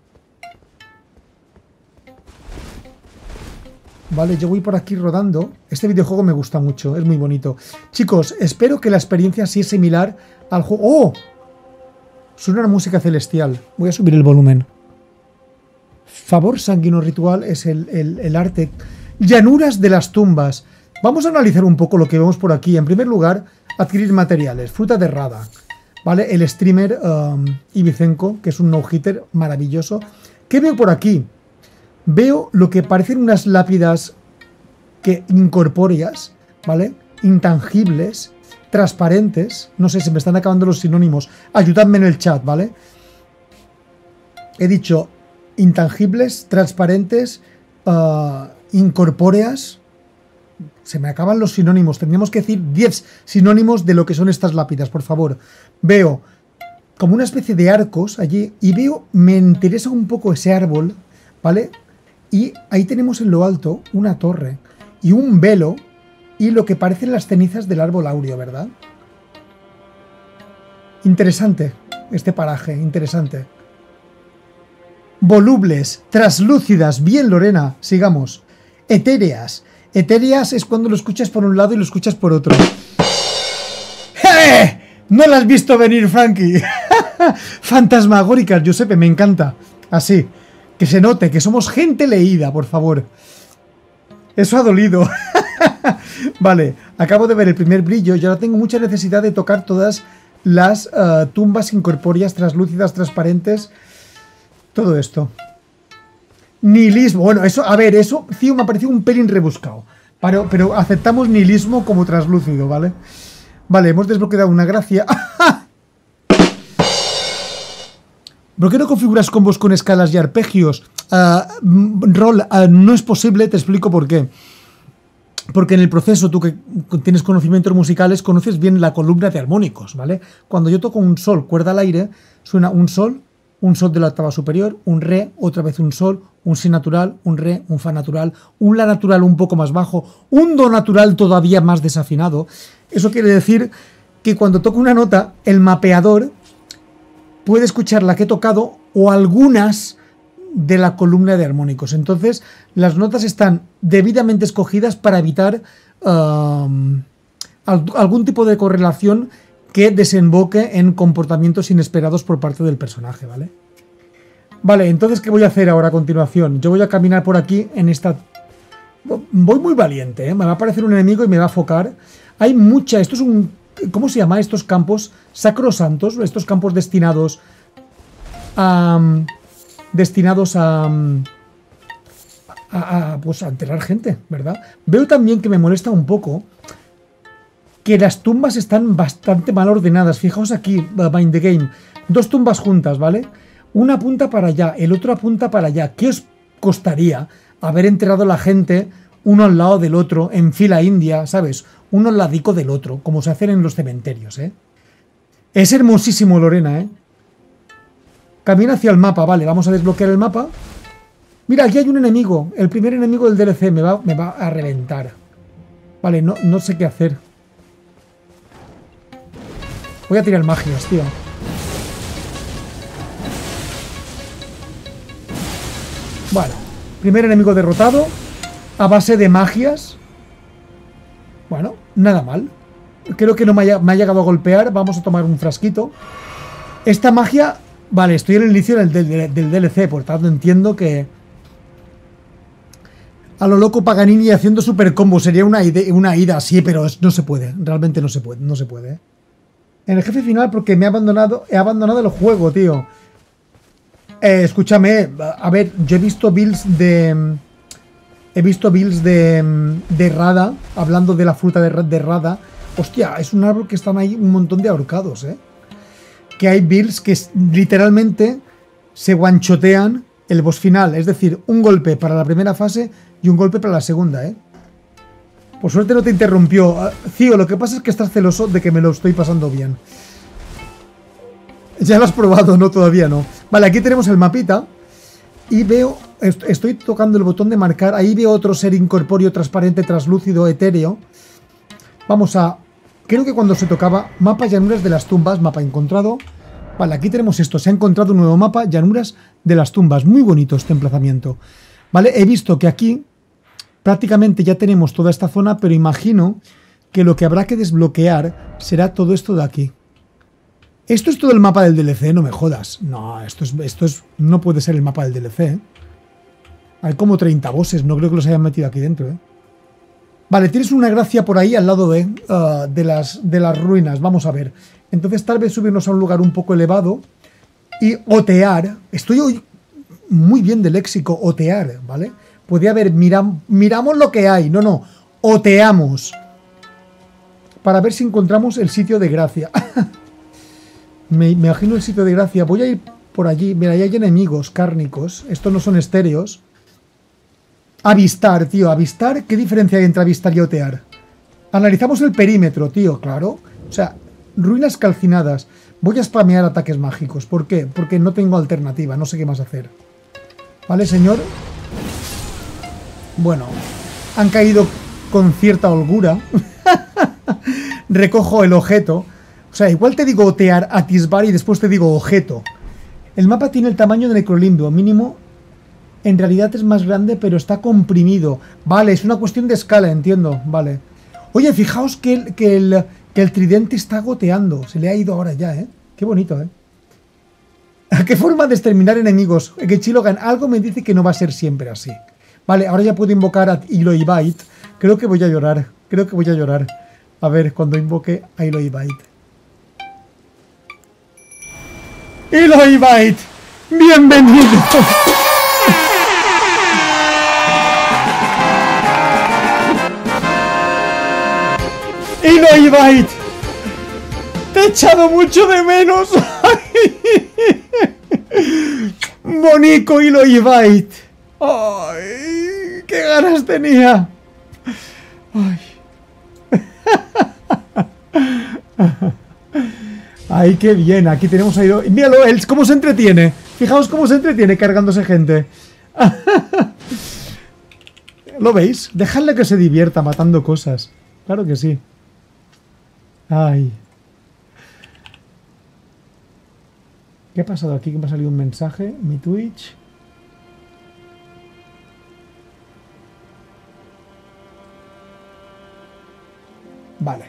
Vale, yo voy por aquí rodando. Este videojuego me gusta mucho, es muy bonito. Chicos, espero que la experiencia sea similar al juego. ¡Oh! Suena una música celestial. Voy a subir el volumen. Favor sanguíneo ritual es el arte. Llanuras de las tumbas. Vamos a analizar un poco lo que vemos por aquí. En primer lugar, adquirir materiales. Fruta de Rada. ¿Vale? El streamer Ibicenco, que es un no-hitter maravilloso. ¿Qué veo por aquí? Veo lo que parecen unas lápidas incorpóreas, ¿vale? Intangibles, transparentes. No sé, se me están acabando los sinónimos. Ayudadme en el chat, ¿vale? He dicho intangibles, transparentes, incorpóreas. Se me acaban los sinónimos. Tendríamos que decir 10 sinónimos de lo que son estas lápidas, por favor. Veo como una especie de arcos allí y veo, me interesa un poco ese árbol, ¿vale? Y ahí tenemos en lo alto una torre y un velo y lo que parecen las cenizas del árbol áureo, ¿verdad? Interesante este paraje, interesante. Volubles, traslúcidas, bien Lorena, sigamos. Etéreas. Etéreas es cuando lo escuchas por un lado y lo escuchas por otro. ¡Eh! No lo has visto venir, Frankie. Fantasmagóricas, Giuseppe, me encanta. Así, que se note que somos gente leída, por favor. Eso ha dolido. Vale, acabo de ver el primer brillo y ahora tengo mucha necesidad de tocar todas las tumbas incorpóreas, translúcidas, transparentes. Todo esto. Nihilismo. Bueno, eso, a ver, eso sí me ha parecido un pelín rebuscado. Pero aceptamos nihilismo como translúcido, ¿vale? Vale, hemos desbloqueado una gracia. ¿Por qué no configuras combos con escalas y arpegios? Rol, no es posible, te explico por qué. Porque en el proceso, tú que tienes conocimientos musicales, conoces bien la columna de armónicos, ¿vale? Cuando yo toco un sol, cuerda al aire, suena un sol de la octava superior, un re, otra vez un sol, un si natural, un re, un fa natural, un la natural un poco más bajo, un do natural todavía más desafinado. Eso quiere decir que cuando toco una nota, el mapeador puede escuchar la que he tocado o algunas de la columna de armónicos. Entonces, las notas están debidamente escogidas para evitar algún tipo de correlación que desemboque en comportamientos inesperados por parte del personaje, ¿vale? Vale, entonces, ¿qué voy a hacer ahora a continuación? Yo voy a caminar por aquí en esta... Voy muy valiente, ¿eh? Me va a aparecer un enemigo y me va a focar. Hay mucha... Esto es un... ¿Cómo se llama? Estos campos sacrosantos, estos campos destinados a... pues a enterrar gente, ¿verdad? Veo también que me molesta un poco que las tumbas están bastante mal ordenadas. Fijaos aquí, Mind the Game. Dos tumbas juntas, ¿vale? Una apunta para allá, el otro apunta para allá. ¿Qué os costaría haber enterrado a la gente uno al lado del otro en fila india, ¿sabes? Uno al ladico del otro, como se hacen en los cementerios, ¿eh? Es hermosísimo, Lorena, ¿eh? Camina hacia el mapa, vale, vamos a desbloquear el mapa. Mira, aquí hay un enemigo, el primer enemigo del DLC, me va a reventar. Vale, no sé qué hacer. Voy a tirar magias, tío. Bueno, primer enemigo derrotado a base de magias. Bueno, nada mal. Creo que no me ha llegado a golpear. Vamos a tomar un frasquito. Esta magia... Vale, estoy en el inicio del DLC, por tanto entiendo que... A lo loco Paganini haciendo super combo. Sería una ida, sí, pero no se puede. Realmente no se puede. En el jefe final porque he abandonado el juego, tío. Escúchame, a ver, yo he visto builds de Rada, hablando de la fruta de Rada. Hostia, es un árbol que están ahí un montón de ahorcados, Que hay builds que literalmente se guanchotean el boss final. Es decir, un golpe para la primera fase y un golpe para la segunda, Por suerte no te interrumpió. Cío, lo que pasa es que estás celoso de que me lo estoy pasando bien. Ya lo has probado, no, todavía no. Vale, aquí tenemos el mapita. Y veo... Estoy tocando el botón de marcar. Ahí veo otro ser incorpóreo, transparente, translúcido, etéreo. Vamos a... Creo que cuando se tocaba mapa llanuras de las tumbas, mapa encontrado. Vale, aquí tenemos esto. Se ha encontrado un nuevo mapa, llanuras de las tumbas. Muy bonito este emplazamiento. Vale, he visto que aquí prácticamente ya tenemos toda esta zona, pero imagino que lo que habrá que desbloquear será todo esto de aquí. ¿Esto es todo el mapa del DLC? No me jodas. No, esto no puede ser el mapa del DLC, Hay como 30 bosses, no creo que los hayan metido aquí dentro, Vale, tienes una gracia por ahí al lado de las ruinas, vamos a ver. Entonces tal vez subirnos a un lugar un poco elevado y otear. Estoy hoy muy bien de léxico, otear, ¿vale? Podría haber, miramos lo que hay, no, oteamos. Para ver si encontramos el sitio de gracia. Me imagino el sitio de gracia. Voy a ir por allí. Mira, ahí hay enemigos cárnicos. Estos no son estéreos. Avistar, tío. Avistar. ¿Qué diferencia hay entre avistar y otear? Analizamos el perímetro, tío. Claro. O sea, ruinas calcinadas. Voy a spamear ataques mágicos. ¿Por qué? Porque no tengo alternativa. No sé qué más hacer. ¿Vale, señor? Bueno. Han caído con cierta holgura. Recojo el objeto. O sea, igual te digo otear, atisbar y después te digo objeto. El mapa tiene el tamaño de Necrolimbo. Mínimo, en realidad es más grande, pero está comprimido. Vale, es una cuestión de escala, entiendo. Vale. Oye, fijaos que el tridente está goteando. Se le ha ido ahora ya, ¿eh? Qué bonito, ¿eh? ¿Qué forma de exterminar enemigos? Que Chilogan, algo me dice que no va a ser siempre así. Vale, ahora ya puedo invocar a Eloy Bite. Creo que voy a llorar. Creo que voy a llorar. A ver, cuando invoque a Eloy Bite. Eloy Bite, bienvenido. Eloy Bite, te he echado mucho de menos. Bonico Eloy Bite. Ay, qué ganas tenía. Ay. Ay, qué bien. Aquí tenemos a Eloy. Míralo, cómo se entretiene. Fijaos cómo se entretiene cargándose gente. ¿Lo veis? Dejadle que se divierta matando cosas. Claro que sí. Ay. ¿Qué ha pasado aquí? Que me ha salido un mensaje. Mi Twitch. Vale.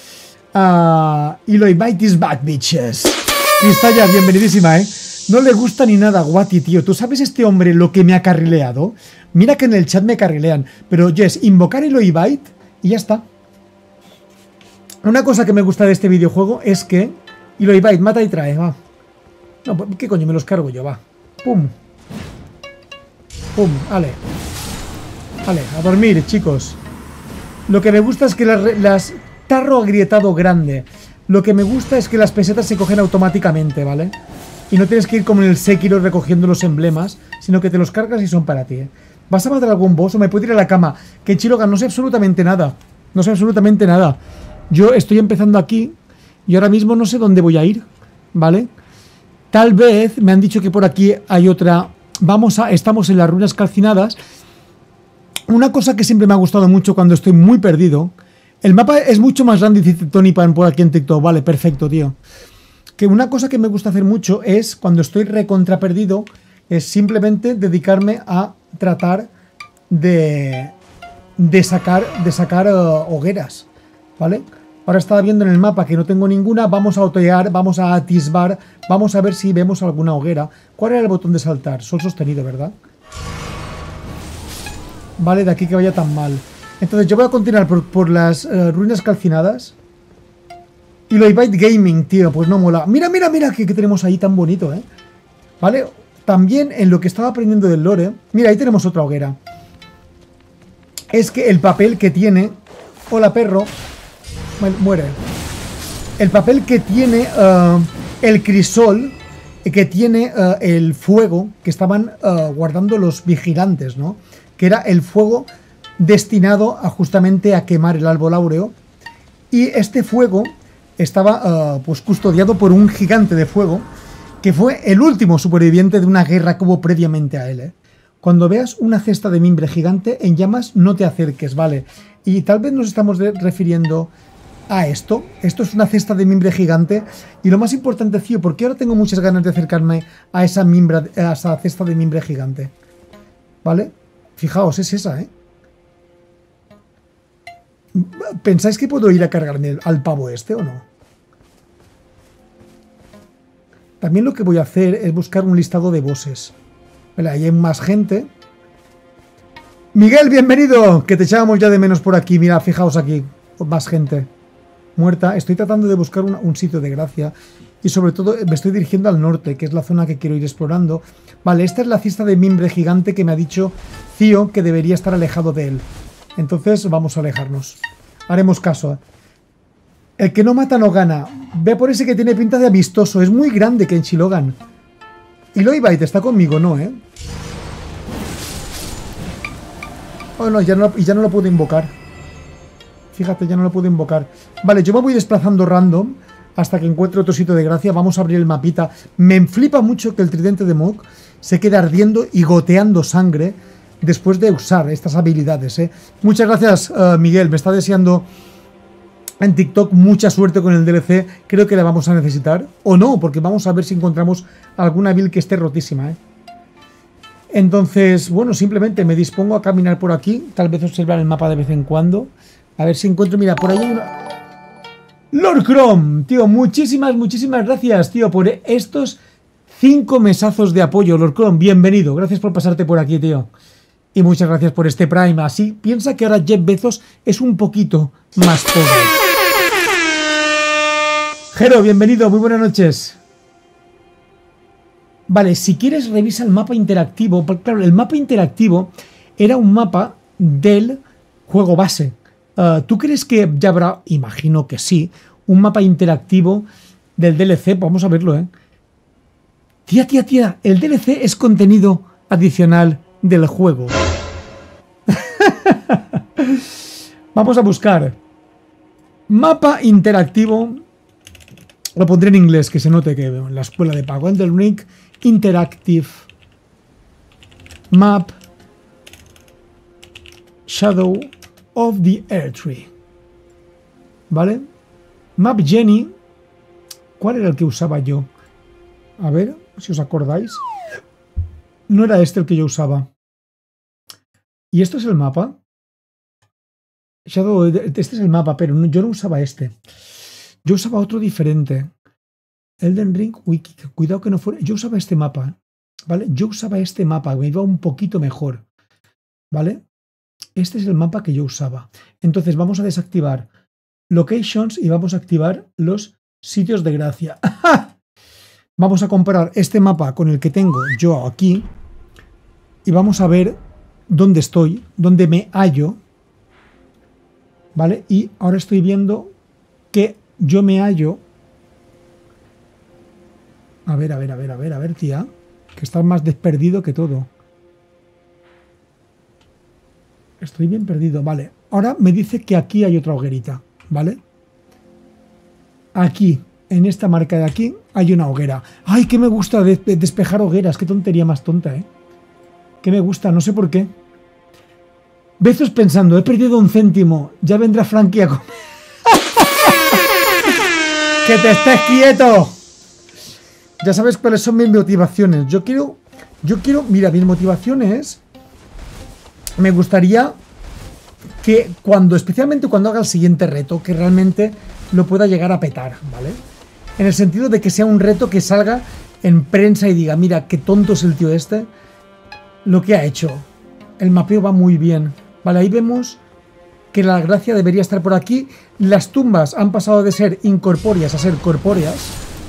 Eloy Bite is back, bitches. Cristalla, bienvenidísima, ¿eh? No le gusta ni nada, Guati, tío. ¿Tú sabes este hombre lo que me ha carrileado? Mira que en el chat me carrilean. Pero, Jess, invocar Eloy Bite y ya está. Una cosa que me gusta de este videojuego es que Eloy Bite mata y trae, va. No, ¿qué coño? Me los cargo yo, va. Pum. Pum, ale. Ale, a dormir, chicos. Lo que me gusta es que las tarro agrietado grande. Lo que me gusta es que las pesetas se cogen automáticamente, ¿vale? Y no tienes que ir como en el Sekiro recogiendo los emblemas, sino que te los cargas y son para ti, ¿eh? ¿Vas a matar a algún boss o me puedo ir a la cama? Que Chilogan no sé absolutamente nada. No sé absolutamente nada. Yo estoy empezando aquí y ahora mismo no sé dónde voy a ir, ¿vale? Tal vez me han dicho que por aquí hay otra... Estamos en las ruinas calcinadas. Una cosa que siempre me ha gustado mucho cuando estoy muy perdido. El mapa es mucho más grande, dice Tony Pan por aquí en TikTok. Vale, perfecto, tío. Que una cosa que me gusta hacer mucho es, cuando estoy recontra perdido, es simplemente dedicarme a tratar de sacar hogueras, ¿vale? Ahora estaba viendo en el mapa que no tengo ninguna. Vamos a otear, vamos a atisbar. Vamos a ver si vemos alguna hoguera. ¿Cuál era el botón de saltar? Sol sostenido, ¿verdad? Vale, de aquí que vaya tan mal. Entonces yo voy a continuar por las ruinas calcinadas. Y lo Bite Gaming, tío, pues no mola. Mira, mira, mira que tenemos ahí tan bonito, ¿eh? Vale, también en lo que estaba aprendiendo del lore. Mira, ahí tenemos otra hoguera. Es que el papel que tiene... Hola, perro. Bueno, muere. El papel que tiene el crisol, que tiene el fuego que estaban guardando los vigilantes, ¿no? Que era el fuego destinado justamente a quemar el árbol áureo. Y este fuego estaba pues custodiado por un gigante de fuego, que fue el último superviviente de una guerra que hubo previamente a él, ¿eh? Cuando veas una cesta de mimbre gigante en llamas, no te acerques, ¿vale? Y tal vez nos estamos refiriendo a esto. Esto es una cesta de mimbre gigante. Y lo más importante, tío, porque ahora tengo muchas ganas de acercarme a esa cesta de mimbre gigante, ¿vale? Fijaos, es esa, ¿eh? ¿Pensáis que puedo ir a cargarme al pavo este o no? También lo que voy a hacer es buscar un listado de bosses. Vale, ahí hay más gente. Miguel, bienvenido. Que te echábamos ya de menos por aquí. Mira, fijaos aquí. Más gente muerta. Estoy tratando de buscar un sitio de gracia. Y sobre todo me estoy dirigiendo al norte, que es la zona que quiero ir explorando. Vale, esta es la cesta de mimbre gigante que me ha dicho Cío que debería estar alejado de él. Entonces vamos a alejarnos. Haremos caso. El que no mata no gana. Ve por ese que tiene pinta de amistoso. Es muy grande Kenshi Logan. ¿Y Loibite está conmigo? No, ¿eh? Oh, no, ya no lo puedo invocar. Fíjate, ya no lo puedo invocar. Vale, yo me voy desplazando random hasta que encuentre otro sitio de gracia. Vamos a abrir el mapita. Me flipa mucho que el tridente de Mog se quede ardiendo y goteando sangre después de usar estas habilidades, ¿eh? Muchas gracias, Miguel. Me está deseando en TikTok mucha suerte con el DLC. Creo que la vamos a necesitar. O no, porque vamos a ver si encontramos alguna build que esté rotísima, ¿eh? Entonces, bueno, simplemente me dispongo a caminar por aquí. Tal vez observar el mapa de vez en cuando. A ver si encuentro... Mira, por ahí hay una... Lord Chrome, tío, muchísimas gracias, tío, por estos 5 mesazos de apoyo, Lord Chrome. Bienvenido. Gracias por pasarte por aquí, tío. Y muchas gracias por este Prime. Así, piensa que ahora Jeff Bezos es un poquito más pobre. Jero, bienvenido. Muy buenas noches. Vale, si quieres revisa el mapa interactivo. Porque, claro, el mapa interactivo era un mapa del juego base. ¿Tú crees que ya habrá, imagino que sí, un mapa interactivo del DLC? Vamos a verlo, ¿eh? Tía, el DLC es contenido adicional del juego. Vamos a buscar mapa interactivo. Lo pondré en inglés, que se note que en la escuela de pago. Elden Ring Interactive Map Shadow of the Erdtree. ¿Vale? Map Jenny. ¿Cuál era el que usaba yo? A ver, si os acordáis. No era este el que yo usaba. ¿Y esto es el mapa? Shadow, este es el mapa, pero yo no usaba este. Yo usaba otro diferente. Elden Ring Wiki. Cuidado que no fuera... Yo usaba este mapa, ¿vale? Yo usaba este mapa. Me iba un poquito mejor, ¿vale? Este es el mapa que yo usaba. Entonces vamos a desactivar Locations y vamos a activar los sitios de gracia. Vamos a comparar este mapa con el que tengo yo aquí y vamos a ver dónde estoy, dónde me hallo, ¿vale? Y ahora estoy viendo que yo me hallo... A ver, tía, que estás más desperdido que todo. Estoy bien perdido, vale. Ahora me dice que aquí hay otra hoguerita, ¿vale? Aquí, en esta marca de aquí, hay una hoguera. ¡Ay, que me gusta despejar hogueras! ¡Qué tontería más tonta, eh! Que me gusta, no sé por qué. Bezos pensando, he perdido 1 céntimo, ya vendrá Frankie a comer. ¡Que te estés quieto! Ya sabes cuáles son mis motivaciones. Yo quiero, mira, mis motivaciones... Me gustaría que especialmente cuando haga el siguiente reto, que realmente lo pueda llegar a petar, ¿vale? En el sentido de que sea un reto que salga en prensa y diga, mira, qué tonto es el tío este, lo que ha hecho. El mapeo va muy bien, ¿vale? Ahí vemos que la gracia debería estar por aquí. Las tumbas han pasado de ser incorpóreas a ser corpóreas,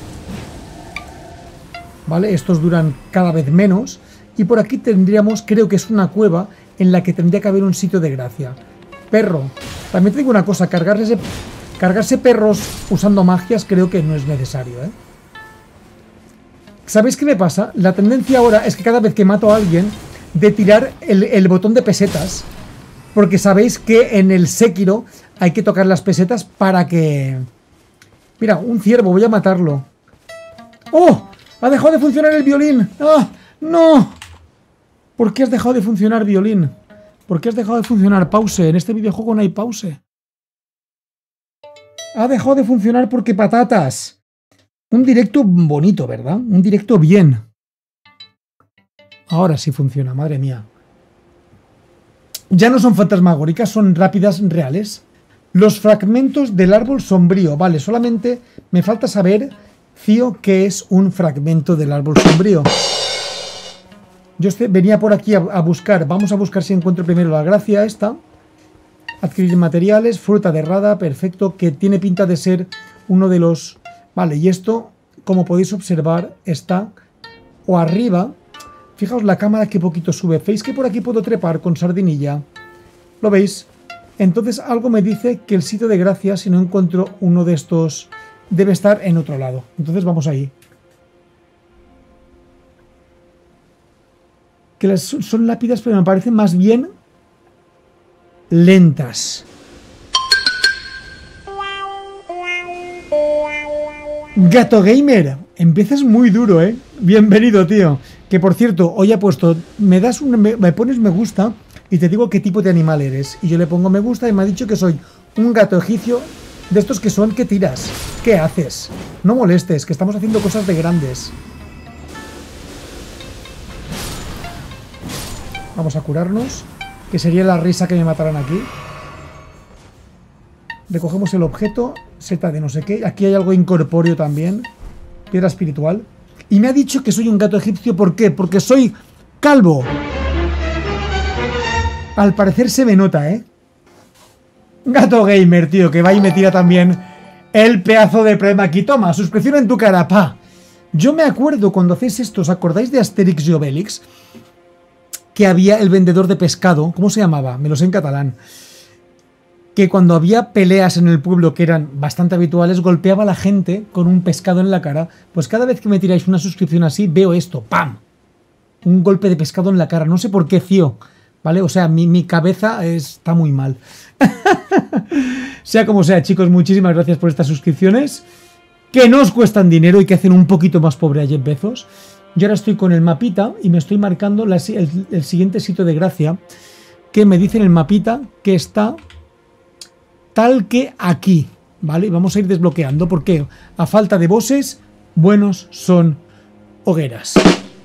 ¿vale? Estos duran cada vez menos. Y por aquí tendríamos, creo que es una cueva en la que tendría que haber un sitio de gracia. Perro. También te digo una cosa, cargarse perros usando magias creo que no es necesario, ¿eh? ¿Sabéis qué me pasa? La tendencia ahora es que cada vez que mato a alguien, de tirar el botón de pesetas, porque sabéis que en el Sekiro hay que tocar las pesetas para que... Mira, un ciervo, voy a matarlo. ¡Oh! ¡Ha dejado de funcionar el violín! ¡Ah! ¡No! ¿Por qué has dejado de funcionar, violín? ¿Por qué has dejado de funcionar? Pause. En este videojuego no hay pause. Ha dejado de funcionar porque patatas. Un directo bonito, ¿verdad? Un directo bien. Ahora sí funciona, madre mía. Ya no son fantasmagóricas, son rápidas reales. Los fragmentos del árbol sombrío. Vale, solamente me falta saber, Cío, qué es un fragmento del árbol sombrío. Yo venía por aquí a buscar. Vamos a buscar si encuentro primero la gracia esta. Adquirir materiales. Fruta de Rada. Perfecto. Que tiene pinta de ser uno de los... Vale, y esto, como podéis observar, está o arriba. Fijaos la cámara que poquito sube. ¿Veis que por aquí puedo trepar con sardinilla? ¿Lo veis? Entonces algo me dice que el sitio de gracia, si no encuentro uno de estos, debe estar en otro lado. Entonces vamos ahí. que son lápidas, pero me parecen más bien lentas. Gato Gamer, empiezas muy duro, ¿eh? Bienvenido, tío. Que por cierto, hoy ha puesto, me pones me gusta y te digo qué tipo de animal eres. Y yo le pongo me gusta y me ha dicho que soy un gato egipcio de estos que son que tiras. ¿Qué haces? No molestes, que estamos haciendo cosas de grandes. Vamos a curarnos, que sería la risa que me mataran aquí. Recogemos el objeto, seta de no sé qué. Aquí hay algo incorpóreo también. Piedra espiritual. Y me ha dicho que soy un gato egipcio. ¿Por qué? Porque soy calvo. Al parecer se me nota, ¿eh? Gato Gamer, tío, que va y me tira también el pedazo de premio aquí. Toma, suscripción en tu cara, pa. Yo me acuerdo cuando hacéis esto, ¿os acordáis de Asterix y Obelix? Que había el vendedor de pescado. ¿Cómo se llamaba? Me lo sé en catalán. Que cuando había peleas en el pueblo que eran bastante habituales, golpeaba a la gente con un pescado en la cara. Pues cada vez que me tiráis una suscripción así, veo esto, ¡pam! Un golpe de pescado en la cara. No sé por qué, tío, ¿vale? O sea, mi cabeza está muy mal. Sea como sea, chicos, muchísimas gracias por estas suscripciones, que no os cuestan dinero y que hacen un poquito más pobre a Jeff Bezos. Yo ahora estoy con el mapita y me estoy marcando el siguiente sitio de gracia, que me dice en el mapita que está tal que aquí, ¿vale? Vamos a ir desbloqueando porque a falta de bosses, buenos son hogueras.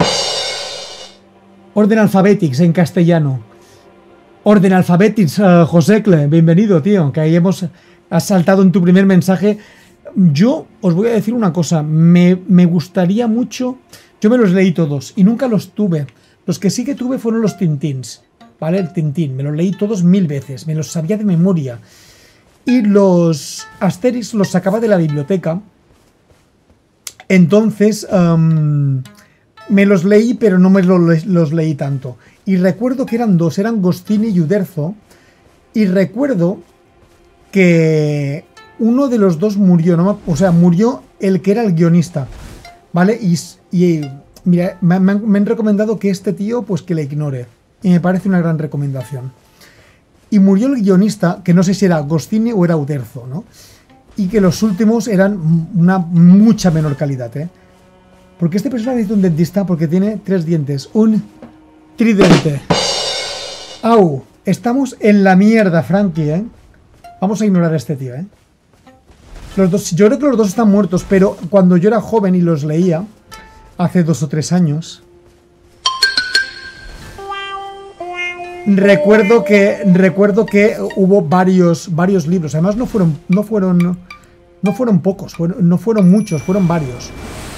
Orden Alphabetics en castellano. Orden Alphabetics, Josecle, bienvenido, tío, que ahí has saltado en tu primer mensaje. Yo os voy a decir una cosa, me gustaría mucho, yo me los leí todos y nunca los tuve. Los que sí que tuve fueron los Tintins, ¿vale? El Tintín, me los leí todos 1000 veces, me los sabía de memoria. Y los Asterix los sacaba de la biblioteca. Entonces me los leí, pero no me los leí tanto. Y recuerdo que eran dos, eran Gostini y Uderzo. Y recuerdo que uno de los dos murió, ¿no? O sea, murió el que era el guionista, ¿vale? Y mira, me han recomendado que este tío, pues que le ignore. Y me parece una gran recomendación. Y murió el guionista, que no sé si era Gostini o era Uderzo, ¿no? Y que los últimos eran una mucha menor calidad, ¿eh? Porque este personaje necesita un dentista porque tiene 3 dientes. Un tridente. ¡Au! Estamos en la mierda, Frankie, ¿eh? Vamos a ignorar a este tío, ¿eh? Los dos, yo creo que los dos están muertos, pero cuando yo era joven y los leía, hace 2 o 3 años... Recuerdo que hubo varios libros. Además no fueron pocos, no fueron muchos, fueron varios.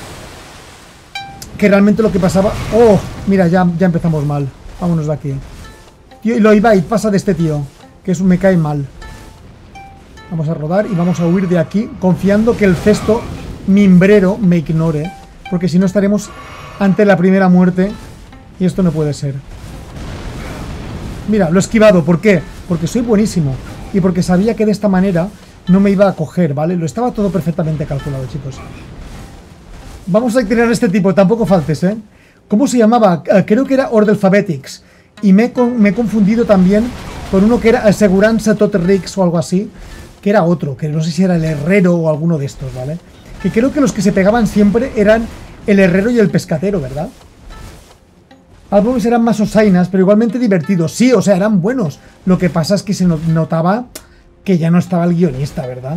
Que realmente lo que pasaba... ¡Oh! Mira, ya empezamos mal. Vámonos de aquí. Tío, y lo iba y pasa de este tío, que eso me cae mal. Vamos a rodar y vamos a huir de aquí, confiando que el cesto mimbrero me ignore, porque si no estaremos ante la primera muerte y esto no puede ser. Mira, lo he esquivado. ¿Por qué? Porque soy buenísimo. Y porque sabía que de esta manera no me iba a coger, ¿vale? Lo estaba todo perfectamente calculado, chicos. Vamos a tirar a este tipo. Tampoco faltes, ¿eh? ¿Cómo se llamaba? Creo que era Orde Alphabetics. Y me he confundido también con uno que era Aseguranza Toterrix o algo así. Que era otro. Que no sé si era el herrero o alguno de estos, ¿vale? Que creo que los que se pegaban siempre eran el herrero y el pescatero, ¿verdad? Algunos eran más osainas, pero igualmente divertidos. Sí, o sea, eran buenos. Lo que pasa es que se notaba que ya no estaba el guionista, ¿verdad?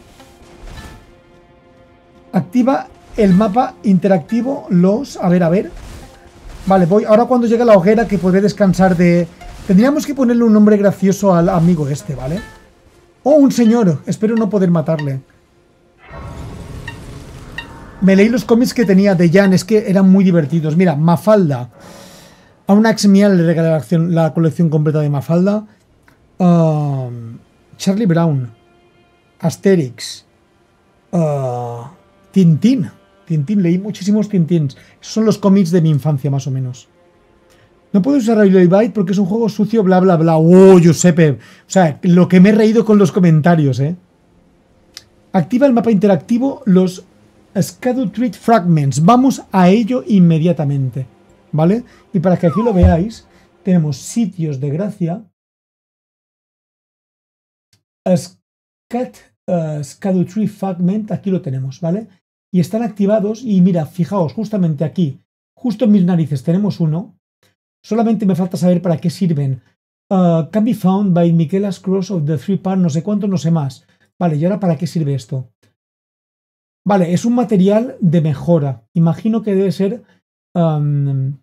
Activa el mapa interactivo, a ver. Vale, voy. Ahora cuando llegue la hoguera que podré descansar de... Tendríamos que ponerle un nombre gracioso al amigo este, ¿vale? Oh, un señor. Espero no poder matarle. Me leí los cómics que tenía de Jan, es que eran muy divertidos. Mira, Mafalda. A una ex mía le regalé la colección completa de Mafalda. Charlie Brown. Asterix. Tintín. Leí muchísimos Tintins. Esos son los cómics de mi infancia, más o menos. No puedo usar Byte porque es un juego sucio, bla, bla, bla. ¡Oh, Giuseppe! O sea, lo que me he reído con los comentarios, ¿eh? Activa el mapa interactivo, los Schedule Treat Fragments. Vamos a ello inmediatamente. ¿vale? Y para que aquí lo veáis, tenemos sitios de gracia. Schedule Tree Fragment, aquí lo tenemos, ¿vale? Y están activados y mira, fijaos, justamente aquí, justo en mis narices tenemos uno. Solamente me falta saber para qué sirven. Can be found by Michaela's Cross of the Three Part, no sé cuánto, no sé más. Vale, ¿y ahora para qué sirve esto? Vale, es un material de mejora. Imagino que debe ser... no.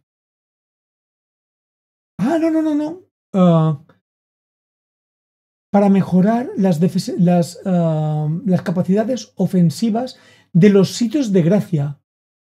Para mejorar las capacidades ofensivas de los sitios de gracia.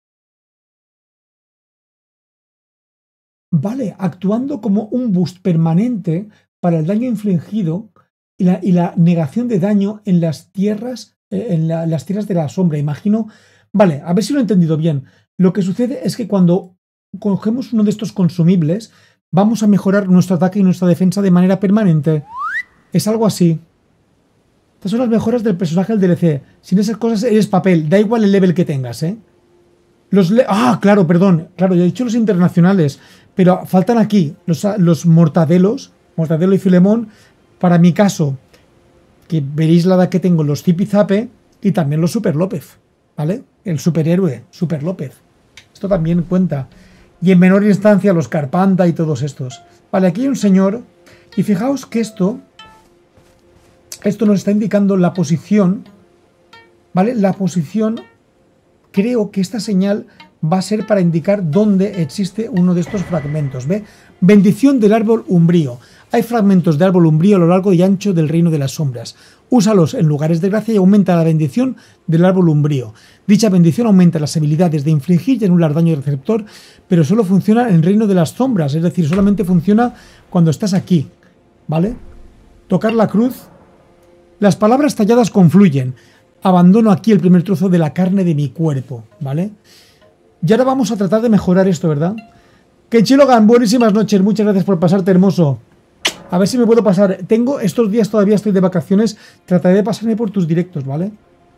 Vale, actuando como un boost permanente para el daño infligido y la negación de daño en las tierras, las tierras de la sombra. Imagino. Vale, a ver si lo he entendido bien. Lo que sucede es que cuando cogemos uno de estos consumibles, vamos a mejorar nuestro ataque y nuestra defensa de manera permanente. Es algo así. Estas son las mejoras del personaje del DLC. Sin esas cosas eres papel. Da igual el level que tengas, ¿eh? Claro, perdón. Claro, yo he dicho los internacionales. Pero faltan aquí los mortadelos. Mortadelo y Filemón. Para mi caso, que veréis la edad que tengo, los Zipizape. Y también los Super López. ¿Vale? El superhéroe, Super López. Esto también cuenta. Y en menor instancia los Carpanta y todos estos. Vale, aquí hay un señor. Y fijaos que esto nos está indicando la posición. ¿Vale? La posición. Creo que esta señal va a ser para indicar dónde existe uno de estos fragmentos. ¿Ve? Bendición del árbol umbrío. Hay fragmentos de árbol umbrío a lo largo y ancho del reino de las sombras. Úsalos en lugares de gracia y aumenta la bendición del árbol umbrío. Dicha bendición aumenta las habilidades de infligir y anular daño al receptor, pero solo funciona en el reino de las sombras, es decir, solamente funciona cuando estás aquí. ¿Vale? Tocar la cruz. Las palabras talladas confluyen. Abandono aquí el primer trozo de la carne de mi cuerpo, ¿vale? Y ahora vamos a tratar de mejorar esto, ¿verdad? Kenshi Logan, buenísimas noches, muchas gracias por pasarte, hermoso. A ver si me puedo pasar. Tengo estos días, todavía estoy de vacaciones, trataré de pasarme por tus directos, ¿vale?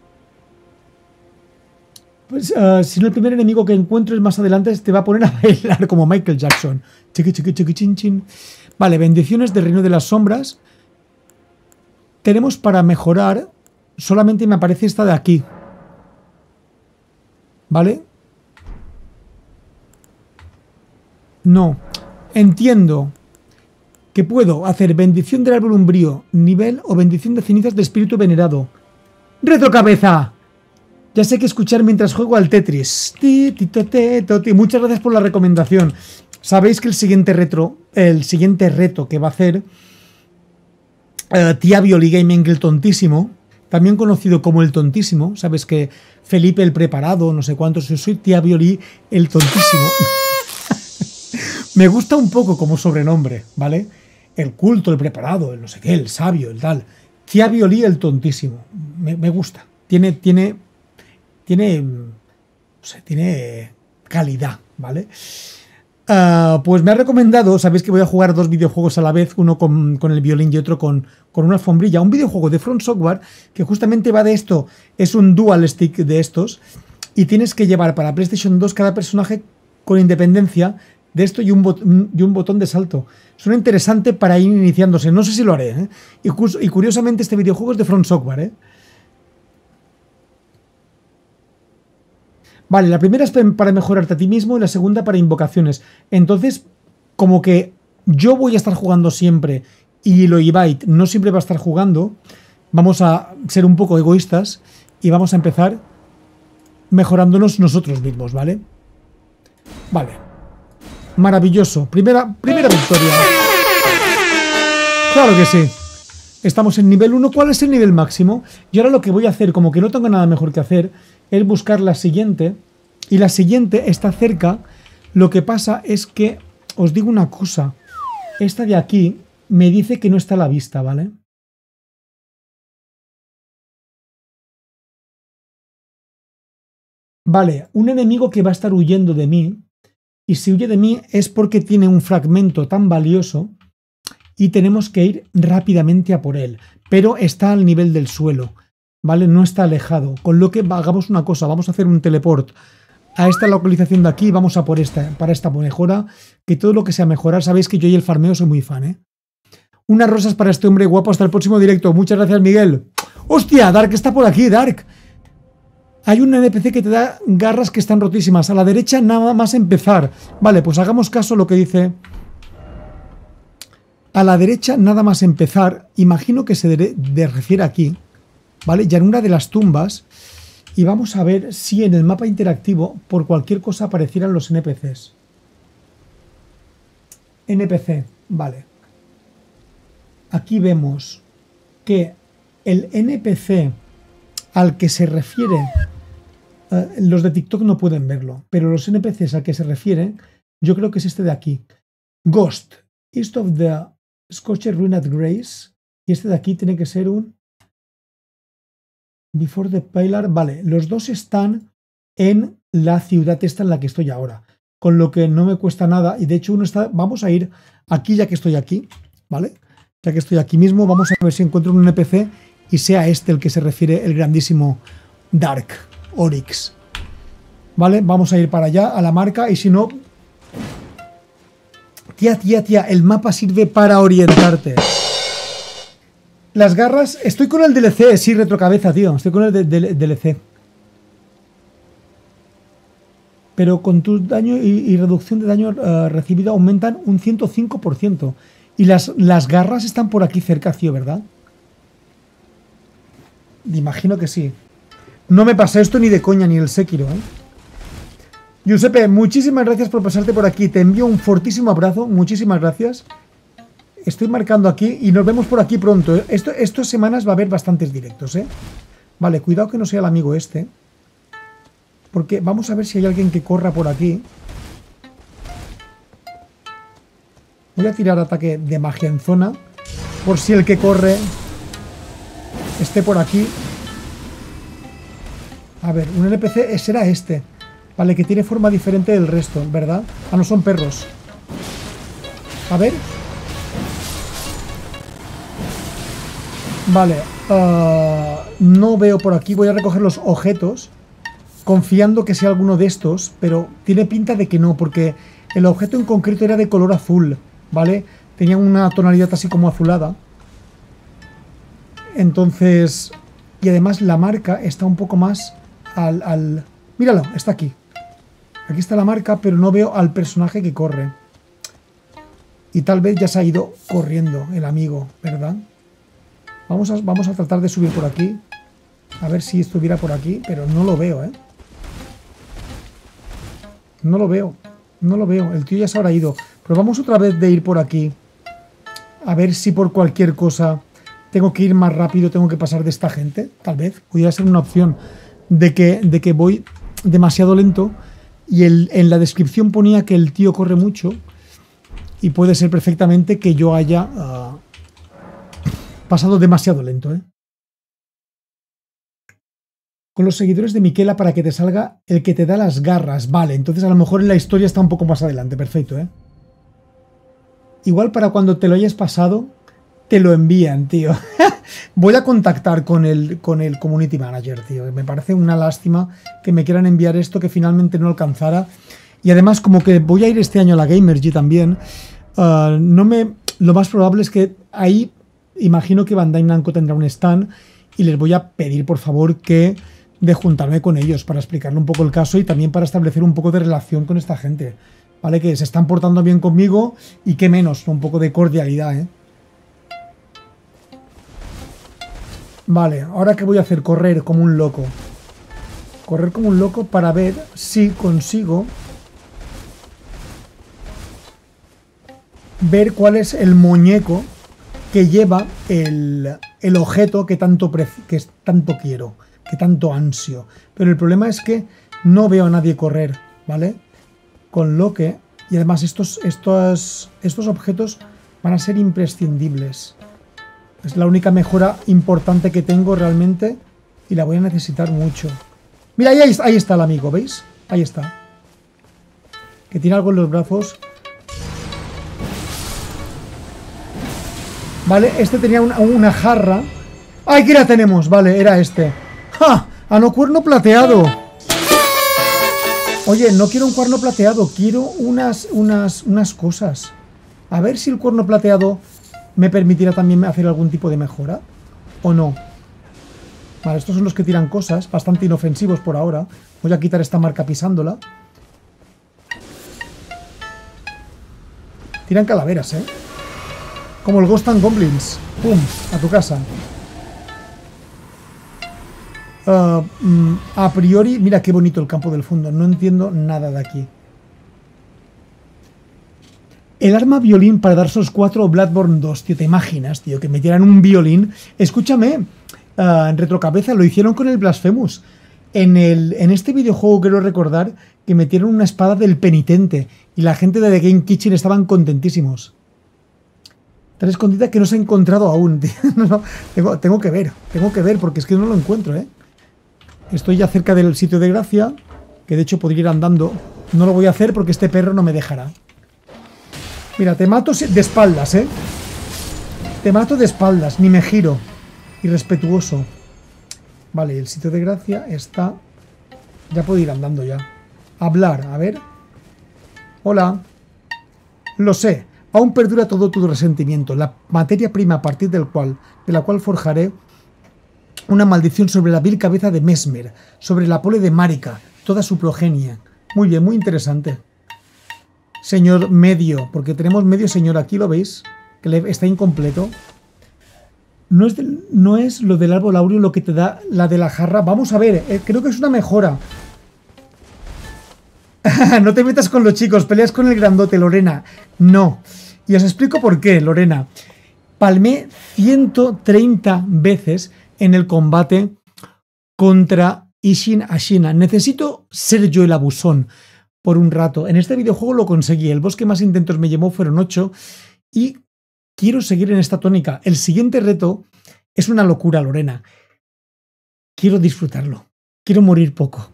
Pues si no, el primer enemigo que encuentres más adelante te va a poner a bailar como Michael Jackson. Chiqui, chiqui, chiqui, chin, chin. Vale, bendiciones del reino de las sombras. Tenemos para mejorar... Solamente me aparece esta de aquí. ¿Vale? No. Entiendo que puedo hacer bendición del árbol umbrío nivel o bendición de cenizas de espíritu venerado. ¡Retrocabeza! Ya sé que escuchar mientras juego al Tetris. Muchas gracias por la recomendación. Sabéis que el siguiente reto que va a hacer Tía Violi Gaming, el tontísimo, también conocido como el tontísimo, sabes que Felipe el preparado, no sé cuántos, yo soy Tía Violi el tontísimo. Me gusta un poco como sobrenombre, ¿vale? El culto, el preparado, el no sé qué, el sabio, el tal. Tía Violi el tontísimo. Me gusta. Tiene calidad, ¿vale? Pues me ha recomendado, sabéis que voy a jugar 2 videojuegos a la vez, uno con el violín y otro con una alfombrilla, un videojuego de From Software que justamente va de esto, es un dual stick de estos y tienes que llevar para PlayStation 2 cada personaje con independencia de esto y un botón de salto. Suena interesante para ir iniciándose, no sé si lo haré, ¿eh? Y curiosamente este videojuego es de From Software, ¿eh? Vale, la primera es para mejorarte a ti mismo y la segunda para invocaciones. Entonces, como que yo voy a estar jugando siempre y lo Ibai no siempre va a estar jugando, vamos a ser un poco egoístas y vamos a empezar mejorándonos nosotros mismos, ¿vale? Vale. Maravilloso. Primera victoria. Claro que sí. Estamos en nivel 1. ¿Cuál es el nivel máximo? Y ahora lo que voy a hacer, como que no tengo nada mejor que hacer, es buscar la siguiente. Y la siguiente está cerca. Lo que pasa es que, os digo una cosa. Esta de aquí me dice que no está a la vista, ¿vale? Vale, un enemigo que va a estar huyendo de mí. Y si huye de mí es porque tiene un fragmento tan valioso y tenemos que ir rápidamente a por él. Pero está al nivel del suelo, ¿vale? No está alejado. Con lo que hagamos una cosa, vamos a hacer un teleport a esta localización de aquí, vamos a por esta, para esta mejora, que todo lo que sea mejorar, sabéis que yo y el farmeo soy muy fan, ¿eh? Unas rosas para este hombre guapo, hasta el próximo directo. Muchas gracias, Miguel. ¡Hostia! Dark está por aquí, Dark. Hay un NPC que te da garras que están rotísimas. A la derecha nada más empezar. Vale, pues hagamos caso a lo que dice. A la derecha nada más empezar. Imagino que se refiere aquí. ¿Vale? Ya en una de las tumbas. Y vamos a ver si en el mapa interactivo por cualquier cosa aparecieran los NPCs. NPC. Vale. Aquí vemos que el NPC al que se refiere, los de TikTok no pueden verlo, pero los NPCs al que se refiere, yo creo que es este de aquí. Ghost, East of the Scorched Ruined Grace, y este de aquí tiene que ser un Before the Pilar. Vale, los dos están en la ciudad esta en la que estoy ahora, con lo que no me cuesta nada, y de hecho uno está, vamos a ir aquí ya que estoy aquí, ¿vale? Ya que estoy aquí mismo, vamos a ver si encuentro un NPC y sea este el que se refiere el grandísimo Dark Oryx. ¿Vale? Vamos a ir para allá, a la marca, y si no... Tía, el mapa sirve para orientarte. Las garras... Estoy con el DLC, sí, retrocabeza, tío. Estoy con el DLC. Pero con tu daño y reducción de daño recibido aumentan un 105%. Y las garras están por aquí cerca, tío, ¿verdad? Imagino que sí. No me pasa esto ni de coña, ni el Sekiro, ¿eh? Giuseppe, muchísimas gracias por pasarte por aquí. Te envío un fortísimo abrazo. Muchísimas gracias. Estoy marcando aquí y nos vemos por aquí pronto, ¿eh? Estas semanas va a haber bastantes directos, ¿eh? Vale, cuidado que no sea el amigo este. Porque vamos a ver si hay alguien que corra por aquí. Voy a tirar ataque de magia en zona. Por si el que corre esté por aquí. A ver, un NPC será este. Vale, que tiene forma diferente del resto, ¿verdad? Ah, no, son perros. A ver. Vale. No veo por aquí. Voy a recoger los objetos. Confiando que sea alguno de estos. Pero tiene pinta de que no, porque el objeto en concreto era de color azul. ¿Vale? Tenía una tonalidad así como azulada. Entonces... Y además la marca está un poco más al... Míralo, está aquí. Aquí está la marca, pero no veo al personaje que corre. Y tal vez ya se ha ido corriendo el amigo, ¿verdad? Vamos a tratar de subir por aquí. A ver si estuviera por aquí, pero no lo veo, ¿eh? No lo veo. No lo veo. El tío ya se habrá ido. Pero vamos otra vez de ir por aquí. A ver si por cualquier cosa tengo que ir más rápido, tengo que pasar de esta gente. Tal vez. Pudiera ser una opción de que voy demasiado lento. Y en la descripción ponía que el tío corre mucho. Y puede ser perfectamente que yo haya pasado demasiado lento, ¿eh? Con los seguidores de Miquela para que te salga el que te da las garras. Vale, entonces a lo mejor en la historia está un poco más adelante. Perfecto, ¿eh? Igual para cuando te lo hayas pasado, te lo envían, tío. Voy a contactar con el community manager, tío. Me parece una lástima que me quieran enviar esto, que finalmente no alcanzara. Y además, como que voy a ir este año a la Gamergy también, lo más probable es que ahí imagino que Bandai Namco tendrá un stand y les voy a pedir, por favor, que de juntarme con ellos para explicarle un poco el caso y también para establecer un poco de relación con esta gente. ¿Vale? Que se están portando bien conmigo y que menos, un poco de cordialidad, ¿eh? Vale, ¿ahora qué voy a hacer? Correr como un loco. Correr como un loco para ver si consigo ver cuál es el muñeco que lleva el objeto que tanto quiero, que tanto ansio. Pero el problema es que no veo a nadie correr, ¿vale? Con lo que... Y además estos objetos van a ser imprescindibles. Es la única mejora importante que tengo realmente y la voy a necesitar mucho. Mira, ahí está el amigo, ¿veis? Ahí está. Que tiene algo en los brazos. Vale, este tenía una jarra. ¡Ay, que la tenemos! Vale, era este. ¡Ja! ¡Ano cuerno plateado! Oye, no quiero un cuerno plateado, quiero unas cosas. A ver si el cuerno plateado me permitirá también hacer algún tipo de mejora. ¿O no? Vale, estos son los que tiran cosas, bastante inofensivos por ahora. Voy a quitar esta marca pisándola. Tiran calaveras, ¿eh? Como el Ghost and Goblins. ¡Pum! A tu casa. A priori, mira qué bonito el campo del fondo. No entiendo nada de aquí. El arma violín para Dark Souls 4 o Bloodborne 2. Tío, ¿te imaginas, tío? Que metieran un violín. Escúchame. En Retrocabeza lo hicieron con el Blasphemous. En este videojuego quiero recordar que metieron una espada del penitente. Y la gente de The Game Kitchen estaban contentísimos. Tan escondida que no se ha encontrado aún. No, tengo que ver porque es que no lo encuentro, ¿eh? Estoy ya cerca del sitio de gracia, que de hecho podría ir andando. No lo voy a hacer porque este perro no me dejará. Mira, te mato de espaldas, ¿eh? Te mato de espaldas, ni me giro. Irrespetuoso. Vale, el sitio de gracia está... Ya puedo ir andando ya. Hablar, a ver. Hola. Lo sé. Aún perdura todo tu resentimiento. La materia prima a partir de la cual forjaré una maldición sobre la vil cabeza de Mesmer, sobre la pole de Marika, toda su progenie. Muy bien, muy interesante. Señor medio, porque tenemos medio señor aquí, ¿lo veis? Que está incompleto. No es lo del árbol áureo lo que te da la de la jarra. Vamos a ver, creo que es una mejora. No te metas con los chicos, peleas con el grandote, Lorena. No. Y os explico por qué, Lorena. Palmé 130 veces en el combate contra Ishin Ashina. Necesito ser yo el abusón por un rato. En este videojuego lo conseguí. El boss que más intentos me llevó fueron 8 y quiero seguir en esta tónica. El siguiente reto es una locura, Lorena. Quiero disfrutarlo. Quiero morir poco.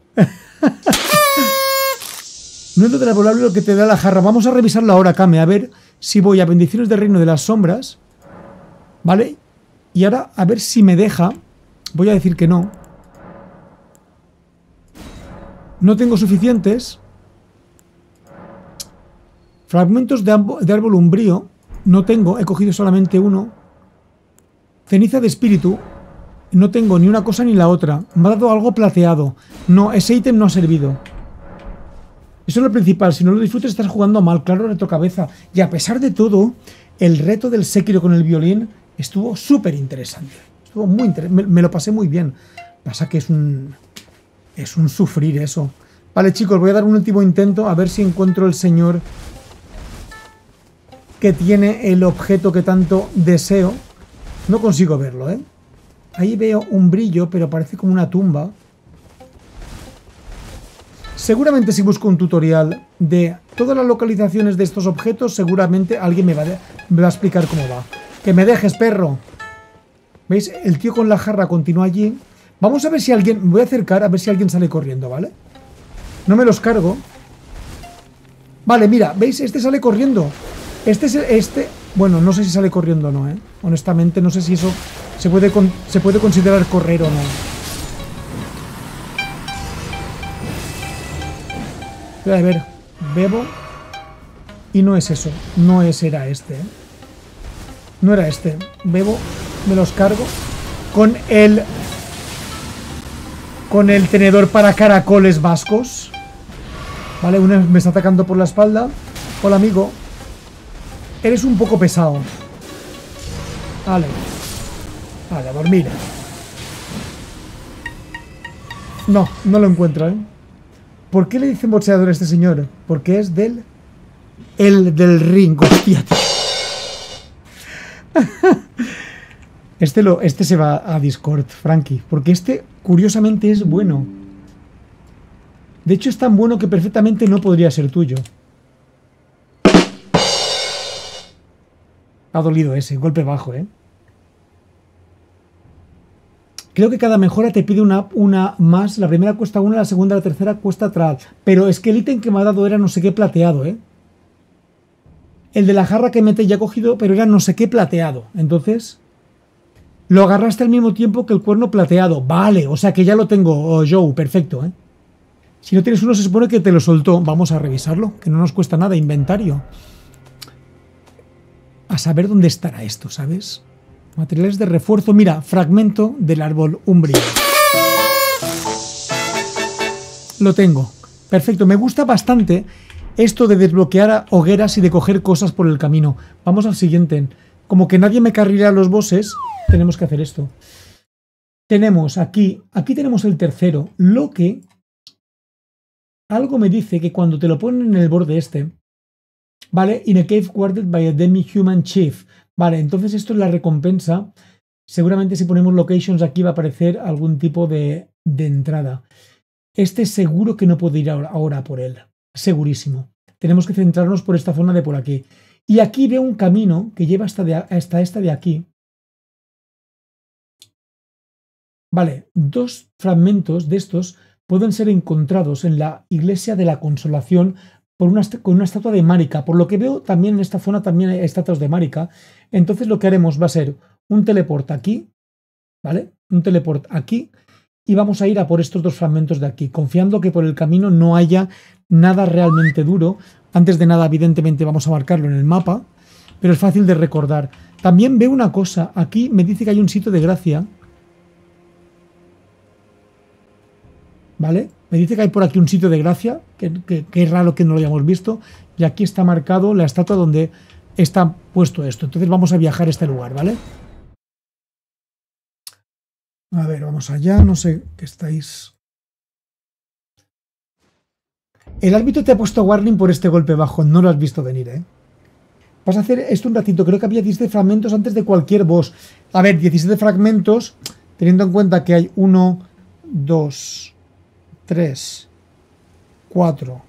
No es lo del árbol lo que te da la jarra. Vamos a revisarlo ahora, Kame. A ver si voy a bendiciones del reino de las sombras. ¿Vale? Y ahora a ver si me deja. Voy a decir que no. No tengo suficientes. Fragmentos de árbol umbrío. No tengo. He cogido solamente uno. Ceniza de espíritu. No tengo ni una cosa ni la otra. Me ha dado algo plateado. No, ese ítem no ha servido. Eso es lo principal. Si no lo disfrutas estás jugando mal. Claro, retrocabeza. Y a pesar de todo, el reto del Sekiro con el violín estuvo súper interesante. Estuvo muy interesante. Me lo pasé muy bien. Pasa que es un sufrir eso. Vale, chicos, voy a dar un último intento a ver si encuentro el señor que tiene el objeto que tanto deseo. No consigo verlo, ¿eh? Ahí veo un brillo, pero parece como una tumba. Seguramente si busco un tutorial de todas las localizaciones de estos objetos, seguramente alguien me va a explicar cómo va. ¡Que me dejes, perro! ¿Veis? El tío con la jarra continúa allí. Vamos a ver si alguien... Me voy a acercar a ver si alguien sale corriendo, ¿vale? No me los cargo. Vale, mira, ¿veis? Este sale corriendo. Este... Bueno, no sé si sale corriendo o no, ¿eh? Honestamente, no sé si eso se puede considerar correr o no. A ver, bebo. Y no es eso. No era este, ¿eh? No era este. Bebo, me los cargo. Con el tenedor para caracoles vascos. Vale, uno me está atacando por la espalda. Hola, amigo. Eres un poco pesado. Vale. Vale, a dormir. No, no lo encuentro, ¿eh? ¿Por qué le dicen boxeador a este señor? Porque es del ring. Hostia, tío. Este se va a Discord, Frankie. Porque este, curiosamente, es bueno. De hecho, es tan bueno que perfectamente no podría ser tuyo. Ha dolido ese, golpe bajo, ¿eh? Creo que cada mejora te pide una más. La primera cuesta una, la segunda, la tercera cuesta tal. Pero es que el ítem que me ha dado era no sé qué plateado, ¿eh? El de la jarra que mete ya he cogido, pero era no sé qué plateado. Entonces, lo agarraste al mismo tiempo que el cuerno plateado. Vale, o sea que ya lo tengo, Joe, perfecto, ¿eh? Si no tienes uno, se supone que te lo soltó. Vamos a revisarlo, que no nos cuesta nada. Inventario. A saber dónde estará esto, ¿sabes? Materiales de refuerzo. Mira, fragmento del árbol umbrío. Lo tengo. Perfecto. Me gusta bastante esto de desbloquear hogueras y de coger cosas por el camino. Vamos al siguiente. Como que nadie me carrilea los bosses, tenemos que hacer esto. Tenemos aquí tenemos el tercero. Lo que... Algo me dice que cuando te lo ponen en el borde este... Vale, in a cave guarded by a demi-human chief. Vale, entonces esto es la recompensa. Seguramente si ponemos locations aquí va a aparecer algún tipo de entrada. Este seguro que no puedo ir ahora por él. Segurísimo. Tenemos que centrarnos por esta zona de por aquí. Y aquí veo un camino que lleva hasta esta de aquí. Vale, 2 fragmentos de estos pueden ser encontrados en la iglesia de la Consolación con una estatua de Marika. Por lo que veo, también en esta zona también hay estatuas de Marika. Entonces lo que haremos va a ser un teleport aquí, ¿vale? Un teleport aquí y vamos a ir a por estos 2 fragmentos de aquí, confiando que por el camino no haya nada realmente duro. Antes de nada, evidentemente, vamos a marcarlo en el mapa, pero es fácil de recordar. También veo una cosa. Aquí me dice que hay un sitio de gracia. ¿Vale? Me dice que hay por aquí un sitio de gracia, que es raro que no lo hayamos visto. Y aquí está marcado la estatua donde está puesto esto. Entonces vamos a viajar a este lugar, ¿vale? A ver, vamos allá. No sé qué estáis... El árbitro te ha puesto warning por este golpe bajo. No lo has visto venir, ¿eh? Vas a hacer esto un ratito. Creo que había 17 fragmentos antes de cualquier boss. A ver, 17 fragmentos, teniendo en cuenta que hay 1, 2, 3, 4,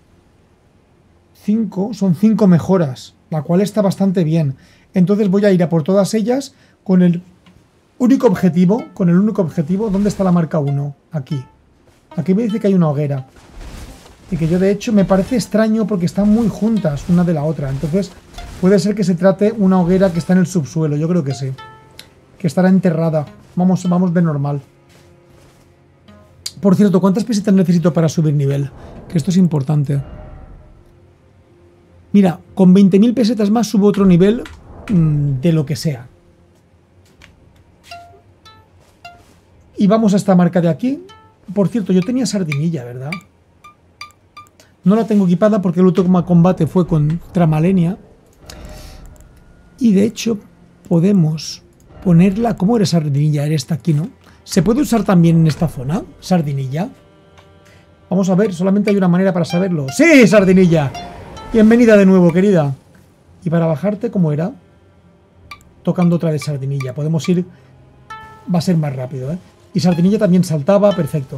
5. Son 5 mejoras, la cual está bastante bien. Entonces voy a ir a por todas ellas con el único objetivo. ¿Dónde está la marca 1? Aquí. Aquí me dice que hay una hoguera. Y que yo de hecho me parece extraño porque están muy juntas una de la otra. Entonces puede ser que se trate una hoguera que está en el subsuelo. Yo creo que sí. Que estará enterrada. Vamos de normal. Por cierto, ¿cuántas pesetas necesito para subir nivel? Que esto es importante. Mira, con 20.000 pesetas más subo otro nivel de lo que sea. Y vamos a esta marca de aquí. Por cierto, yo tenía sardinilla, ¿verdad? No la tengo equipada porque el último combate fue contra Malenia. Y de hecho podemos ponerla... ¿Cómo era sardinilla? Era esta aquí, ¿no? ¿Se puede usar también en esta zona? Sardinilla. Vamos a ver, solamente hay una manera para saberlo. ¡Sí, sardinilla! Bienvenida de nuevo, querida. Y para bajarte, ¿cómo era? Tocando otra vez sardinilla. Podemos ir... Va a ser más rápido, ¿eh? Y sardinilla también saltaba, perfecto.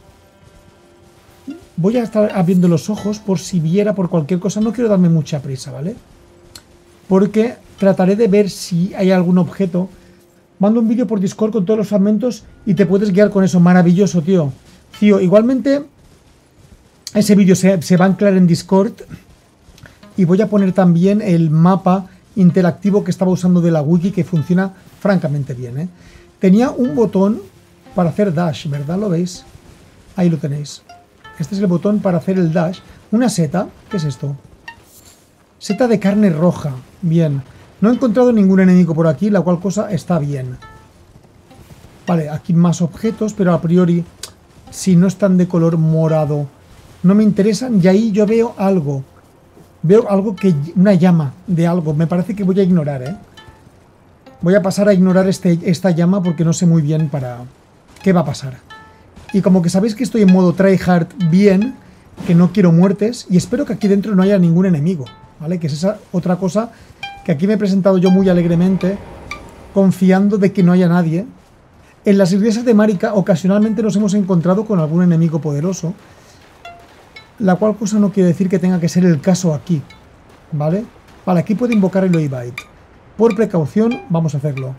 Voy a estar abriendo los ojos por si viera por cualquier cosa. No quiero darme mucha prisa, ¿vale? Porque trataré de ver si hay algún objeto. Mando un vídeo por Discord con todos los fragmentos y te puedes guiar con eso. Maravilloso, tío. Tío, igualmente ese vídeo se va a anclar en Discord. Y voy a poner también el mapa interactivo que estaba usando de la wiki, que funciona francamente bien, ¿eh? Tenía un botón para hacer dash, ¿verdad? ¿Lo veis? Ahí lo tenéis. Este es el botón para hacer el dash. Una seta. ¿Qué es esto? Seta de carne roja. Bien. No he encontrado ningún enemigo por aquí, la cual cosa está bien. Vale, aquí más objetos, pero a priori, si no están de color morado, no me interesan. Y ahí yo veo algo. Veo algo que... Una llama de algo. Me parece que voy a ignorar, ¿eh? Voy a pasar a ignorar esta llama porque no sé muy bien para... ¿Qué va a pasar? Y como que sabéis que estoy en modo tryhard bien, que no quiero muertes, y espero que aquí dentro no haya ningún enemigo, ¿vale? Que es esa otra cosa que aquí me he presentado yo muy alegremente, confiando de que no haya nadie. En las iglesias de Marika ocasionalmente nos hemos encontrado con algún enemigo poderoso, la cual cosa no quiere decir que tenga que ser el caso aquí, ¿vale? Vale, aquí puedo invocar el Oibite. Por precaución, vamos a hacerlo.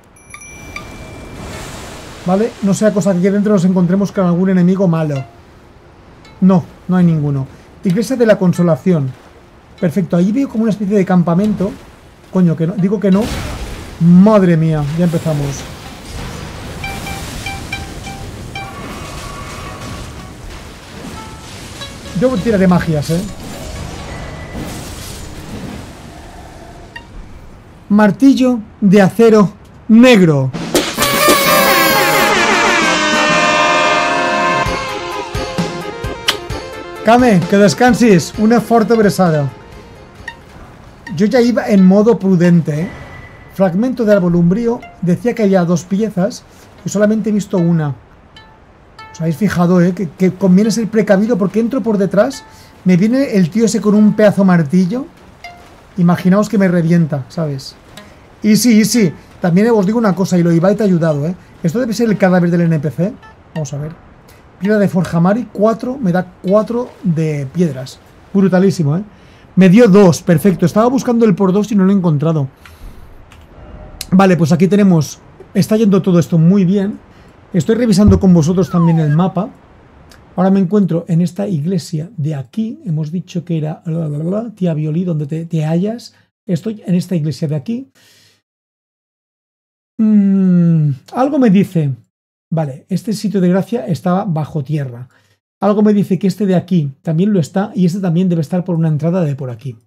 ¿Vale? No sea cosa que aquí dentro nos encontremos con algún enemigo malo. No, no hay ninguno. Iglesia de la Consolación. Perfecto, ahí veo como una especie de campamento. Coño, que no, digo que no. Madre mía, ya empezamos. Yo tiraré magias, ¿eh? Martillo de acero negro. Kame, que descansis. Una fuerte abraçada. Yo ya iba en modo prudente, ¿eh? Fragmento de árbol umbrío. Decía que había 2 piezas y solamente he visto una. ¿Os habéis fijado, que conviene ser precavido? Porque entro por detrás, me viene el tío ese con un pedazo martillo. Imaginaos que me revienta, ¿sabes? Y sí, también os digo una cosa, y lo Ibai te ha ayudado, ¿eh? Esto debe ser el cadáver del NPC. Vamos a ver. Piedra de Forjamari, 4, me da 4 de piedras. Brutalísimo, ¿eh? Me dio 2, perfecto. Estaba buscando el por 2 y no lo he encontrado. Vale, pues aquí tenemos... Está yendo todo esto muy bien. Estoy revisando con vosotros también el mapa. Ahora me encuentro en esta iglesia de aquí. Hemos dicho que era Tía Violí, donde te hallas. Estoy en esta iglesia de aquí. Algo me dice... Vale, este sitio de gracia estaba bajo tierra. Algo me dice que este de aquí también lo está y este también debe estar por una entrada de por aquí.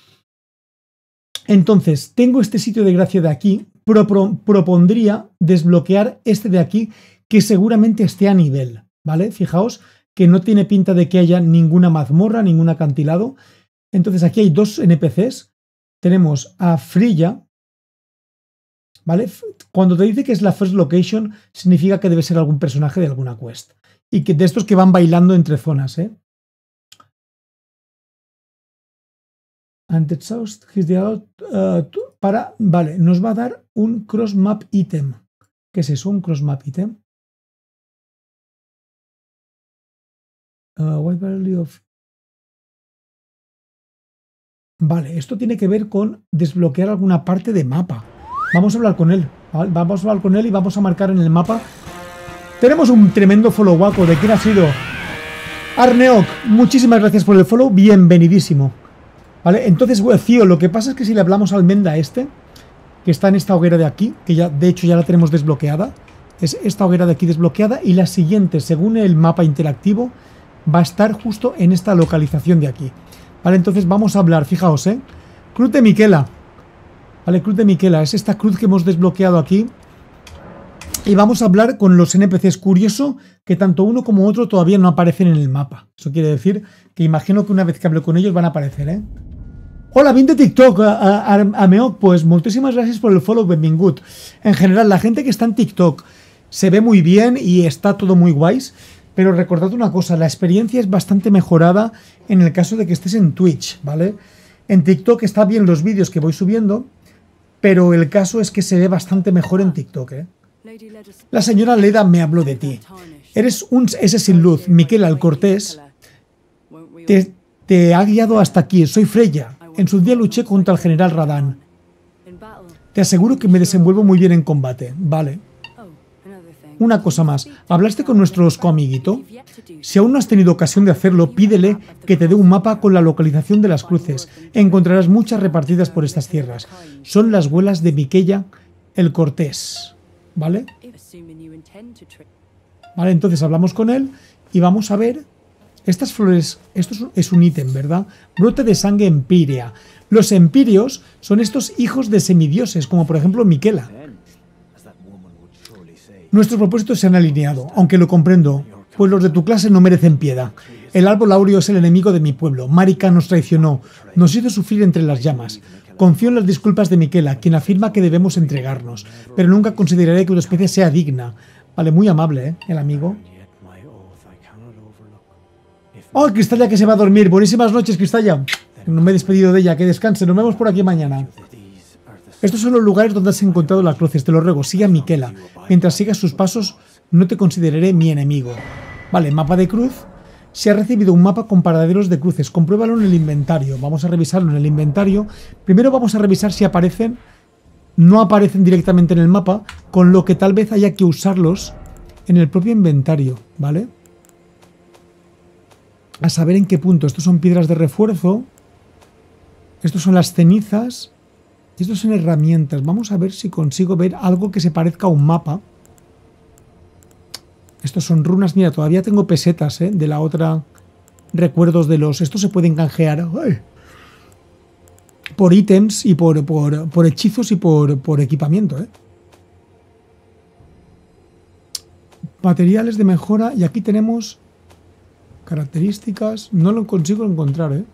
Entonces, tengo este sitio de gracia de aquí. Propondría desbloquear este de aquí, que seguramente esté a nivel, ¿vale? Fijaos que no tiene pinta de que haya ninguna mazmorra, ningún acantilado. Entonces aquí hay 2 NPCs. Tenemos a Frilla, ¿vale? Cuando te dice que es la first location, significa que debe ser algún personaje de alguna quest. Y que de estos que van bailando entre zonas, ¿eh? Vale, nos va a dar un cross map item. ¿Qué es eso? Un cross map item. Vale, esto tiene que ver con desbloquear alguna parte de mapa. Vamos a hablar con él. ¿Vale? Vamos a hablar con él y vamos a marcar en el mapa. Tenemos un tremendo follow guapo. ¿De quién ha sido? Arneok, muchísimas gracias por el follow. Bienvenidísimo. Vale, entonces, Cío, lo que pasa es que si le hablamos al Menda este, que está en esta hoguera de aquí, que ya, de hecho, ya la tenemos desbloqueada. Es esta hoguera de aquí desbloqueada y la siguiente, según el mapa interactivo, va a estar justo en esta localización de aquí. Vale, entonces vamos a hablar, fijaos, Cruz de Miquela. Vale, Cruz de Miquela, es esta cruz que hemos desbloqueado aquí. Y vamos a hablar con los NPCs. Curioso que tanto uno como otro todavía no aparecen en el mapa. Eso quiere decir que imagino que una vez que hable con ellos van a aparecer, Hola, bien de TikTok, Ameok, pues muchísimas gracias por el follow, benvingut. En general, la gente que está en TikTok se ve muy bien y está todo muy guays, pero recordad una cosa, la experiencia es bastante mejorada en el caso de que estés en Twitch, ¿vale? En TikTok está bien los vídeos que voy subiendo, pero el caso es que se ve bastante mejor en TikTok, La señora Leda me habló de ti. Eres un ese sin luz, Miquela el Cortés. Te ha guiado hasta aquí, soy Freya. En su día luché contra el general Radán. Te aseguro que me desenvuelvo muy bien en combate. Vale. Una cosa más. ¿Hablaste con nuestro Osco amiguito? Si aún no has tenido ocasión de hacerlo, pídele que te dé un mapa con la localización de las cruces. Encontrarás muchas repartidas por estas tierras. Son las huelas de Miquela el Cortés. ¿Vale? Vale, entonces hablamos con él y vamos a ver estas flores. Esto es un ítem, ¿verdad? Brote de sangre empírea. Los empíreos son estos hijos de semidioses, como por ejemplo Miquela. Nuestros propósitos se han alineado, aunque lo comprendo, pues los de tu clase no merecen piedad. El árbol áureo es el enemigo de mi pueblo. Marika nos traicionó, nos hizo sufrir entre las llamas. Confío en las disculpas de Miquela, quien afirma que debemos entregarnos, pero nunca consideraré que tu especie sea digna. Vale, muy amable, el amigo. ¡Oh, Cristalla que se va a dormir! Buenísimas noches, Cristalla. No me he despedido de ella, que descanse. Nos vemos por aquí mañana. Estos son los lugares donde has encontrado las cruces. Te lo ruego, sigue a Miquela. Mientras sigas sus pasos, no te consideraré mi enemigo. Vale, mapa de cruz. Se ha recibido un mapa con paraderos de cruces. Compruébalo en el inventario. Vamos a revisarlo en el inventario. Primero vamos a revisar si aparecen. No aparecen directamente en el mapa, con lo que tal vez haya que usarlos en el propio inventario, ¿vale? A saber en qué punto. Estos son piedras de refuerzo. Estos son las cenizas. Y estos son herramientas. Vamos a ver si consigo ver algo que se parezca a un mapa. Estos son runas. Mira, todavía tengo pesetas, de la otra recuerdos de los... Estos se pueden canjear por ítems y por hechizos y por equipamiento, ¿eh? Materiales de mejora. Y aquí tenemos características. No lo consigo encontrar, ¿eh?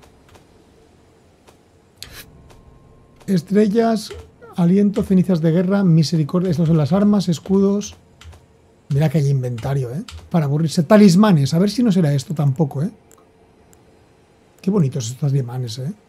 Estrellas, aliento, cenizas de guerra, misericordia. Estas son las armas, escudos. Mira que hay inventario, ¿eh? Para aburrirse. Talismanes. A ver si no será esto tampoco, ¿eh? Qué bonitos estos talismanes, ¿eh?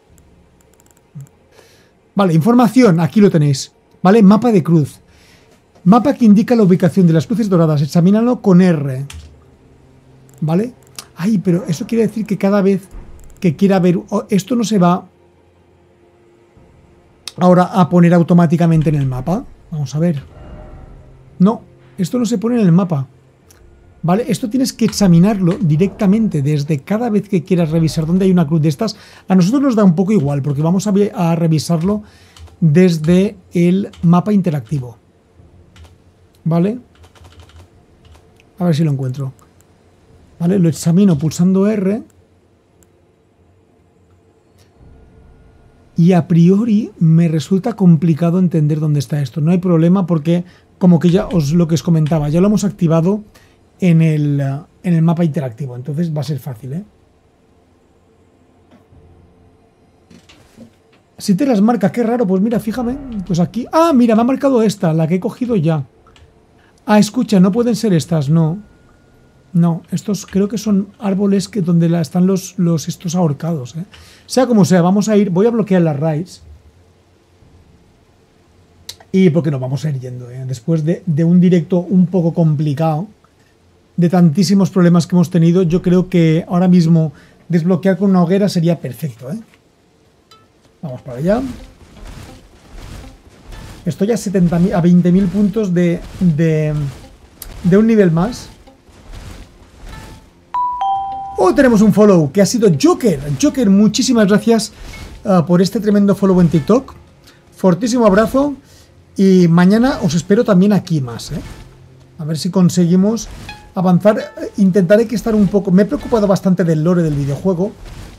Vale, información. Aquí lo tenéis. Vale, mapa de cruz. Mapa que indica la ubicación de las cruces doradas. Examínalo con R. ¿Vale? Ay, pero eso quiere decir que cada vez que quiera ver... esto no se va ahora a poner automáticamente en el mapa. Vamos a ver. No, esto no se pone en el mapa. ¿Vale? Esto tienes que examinarlo directamente desde cada vez que quieras revisar dónde hay una cruz de estas. A nosotros nos da un poco igual porque vamos a revisarlo desde el mapa interactivo. ¿Vale? A ver si lo encuentro. ¿Vale? Lo examino pulsando R. Y a priori me resulta complicado entender dónde está esto. No hay problema porque, como que ya lo que os comentaba, ya lo hemos activado en el mapa interactivo. Entonces va a ser fácil, ¿eh? Si te las marca, qué raro. Pues mira, fíjame. Pues aquí... Ah, mira, me ha marcado esta, la que he cogido ya. Ah, escucha, no pueden ser estas, no. No, estos creo que son árboles donde están estos ahorcados, ¿eh? Sea como sea, vamos a ir... Voy a bloquear las raids. Y porque nos vamos a ir yendo, ¿eh? Después de un directo un poco complicado, de tantísimos problemas que hemos tenido, yo creo que ahora mismo desbloquear con una hoguera sería perfecto, ¿eh? Vamos para allá. Estoy a 20.000 puntos de un nivel más. Oh, tenemos un follow que ha sido Joker. Joker, muchísimas gracias por este tremendo follow en TikTok. Fortísimo abrazo. Y mañana os espero también aquí más, ¿eh? A ver si conseguimos avanzar. Intentaré que estar un poco... Me he preocupado bastante del lore del videojuego.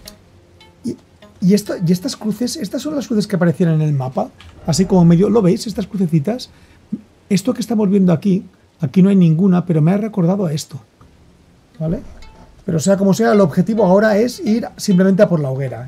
Y estas cruces, estas son las cruces que aparecían en el mapa. Así como medio... ¿Lo veis? Estas crucecitas. Esto que estamos viendo aquí no hay ninguna, pero me ha recordado a esto. ¿Vale? Pero sea como sea, el objetivo ahora es ir simplemente a por la hoguera.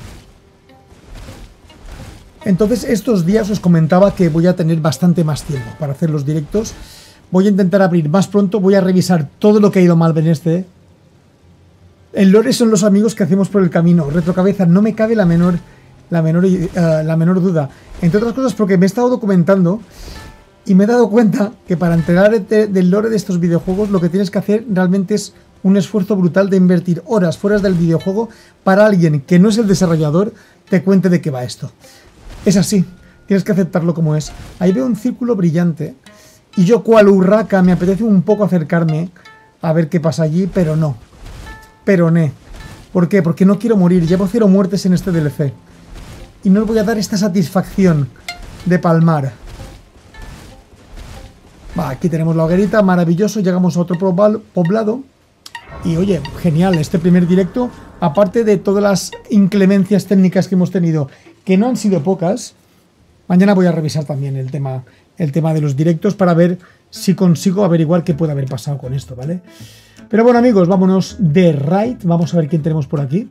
Entonces estos días os comentaba que voy a tener bastante más tiempo para hacer los directos. Voy a intentar abrir más pronto, voy a revisar todo lo que ha ido mal en este. El lore son los amigos que hacemos por el camino. Retrocabeza, no me cabe la menor duda. Entre otras cosas porque me he estado documentando y me he dado cuenta que para enterarte del lore de estos videojuegos lo que tienes que hacer realmente es un esfuerzo brutal de invertir horas fuera del videojuego para alguien que no es el desarrollador te cuente de qué va esto. Es así, tienes que aceptarlo como es. Ahí veo un círculo brillante y yo cual urraca me apetece un poco acercarme a ver qué pasa allí, pero no. Pero no. ¿Por qué? Porque no quiero morir. Llevo 0 muertes en este DLC. Y no os voy a dar esta satisfacción de palmar. Va, aquí tenemos la hoguerita, maravilloso. Llegamos a otro poblado. Y oye, genial, este primer directo, aparte de todas las inclemencias técnicas que hemos tenido, que no han sido pocas, mañana voy a revisar también el tema de los directos para ver si consigo averiguar qué puede haber pasado con esto, ¿vale? Pero bueno, amigos, vámonos de raid. Vamos a ver quién tenemos por aquí.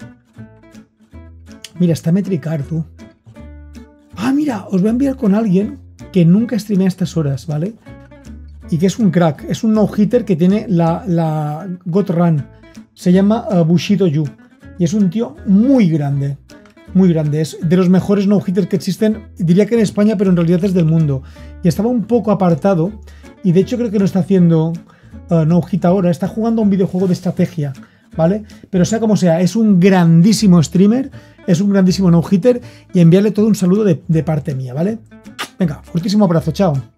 Mira, está Metricar, tú. Ah, mira, os voy a enviar con alguien que nunca streamea a estas horas, ¿vale? Y que es un crack. Es un no-hitter que tiene la God Run. Se llama Bushido Yu. Y es un tío muy grande. Muy grande. Es de los mejores no-hitters que existen, diría que en España, pero en realidad es del mundo. Y estaba un poco apartado. Y de hecho creo que no está haciendo no-hit ahora. Está jugando a un videojuego de estrategia, ¿vale? Pero sea como sea, es un grandísimo streamer. Es un grandísimo no-hitter. Y enviarle todo un saludo de parte mía, ¿vale? Venga, fuertísimo abrazo. Chao.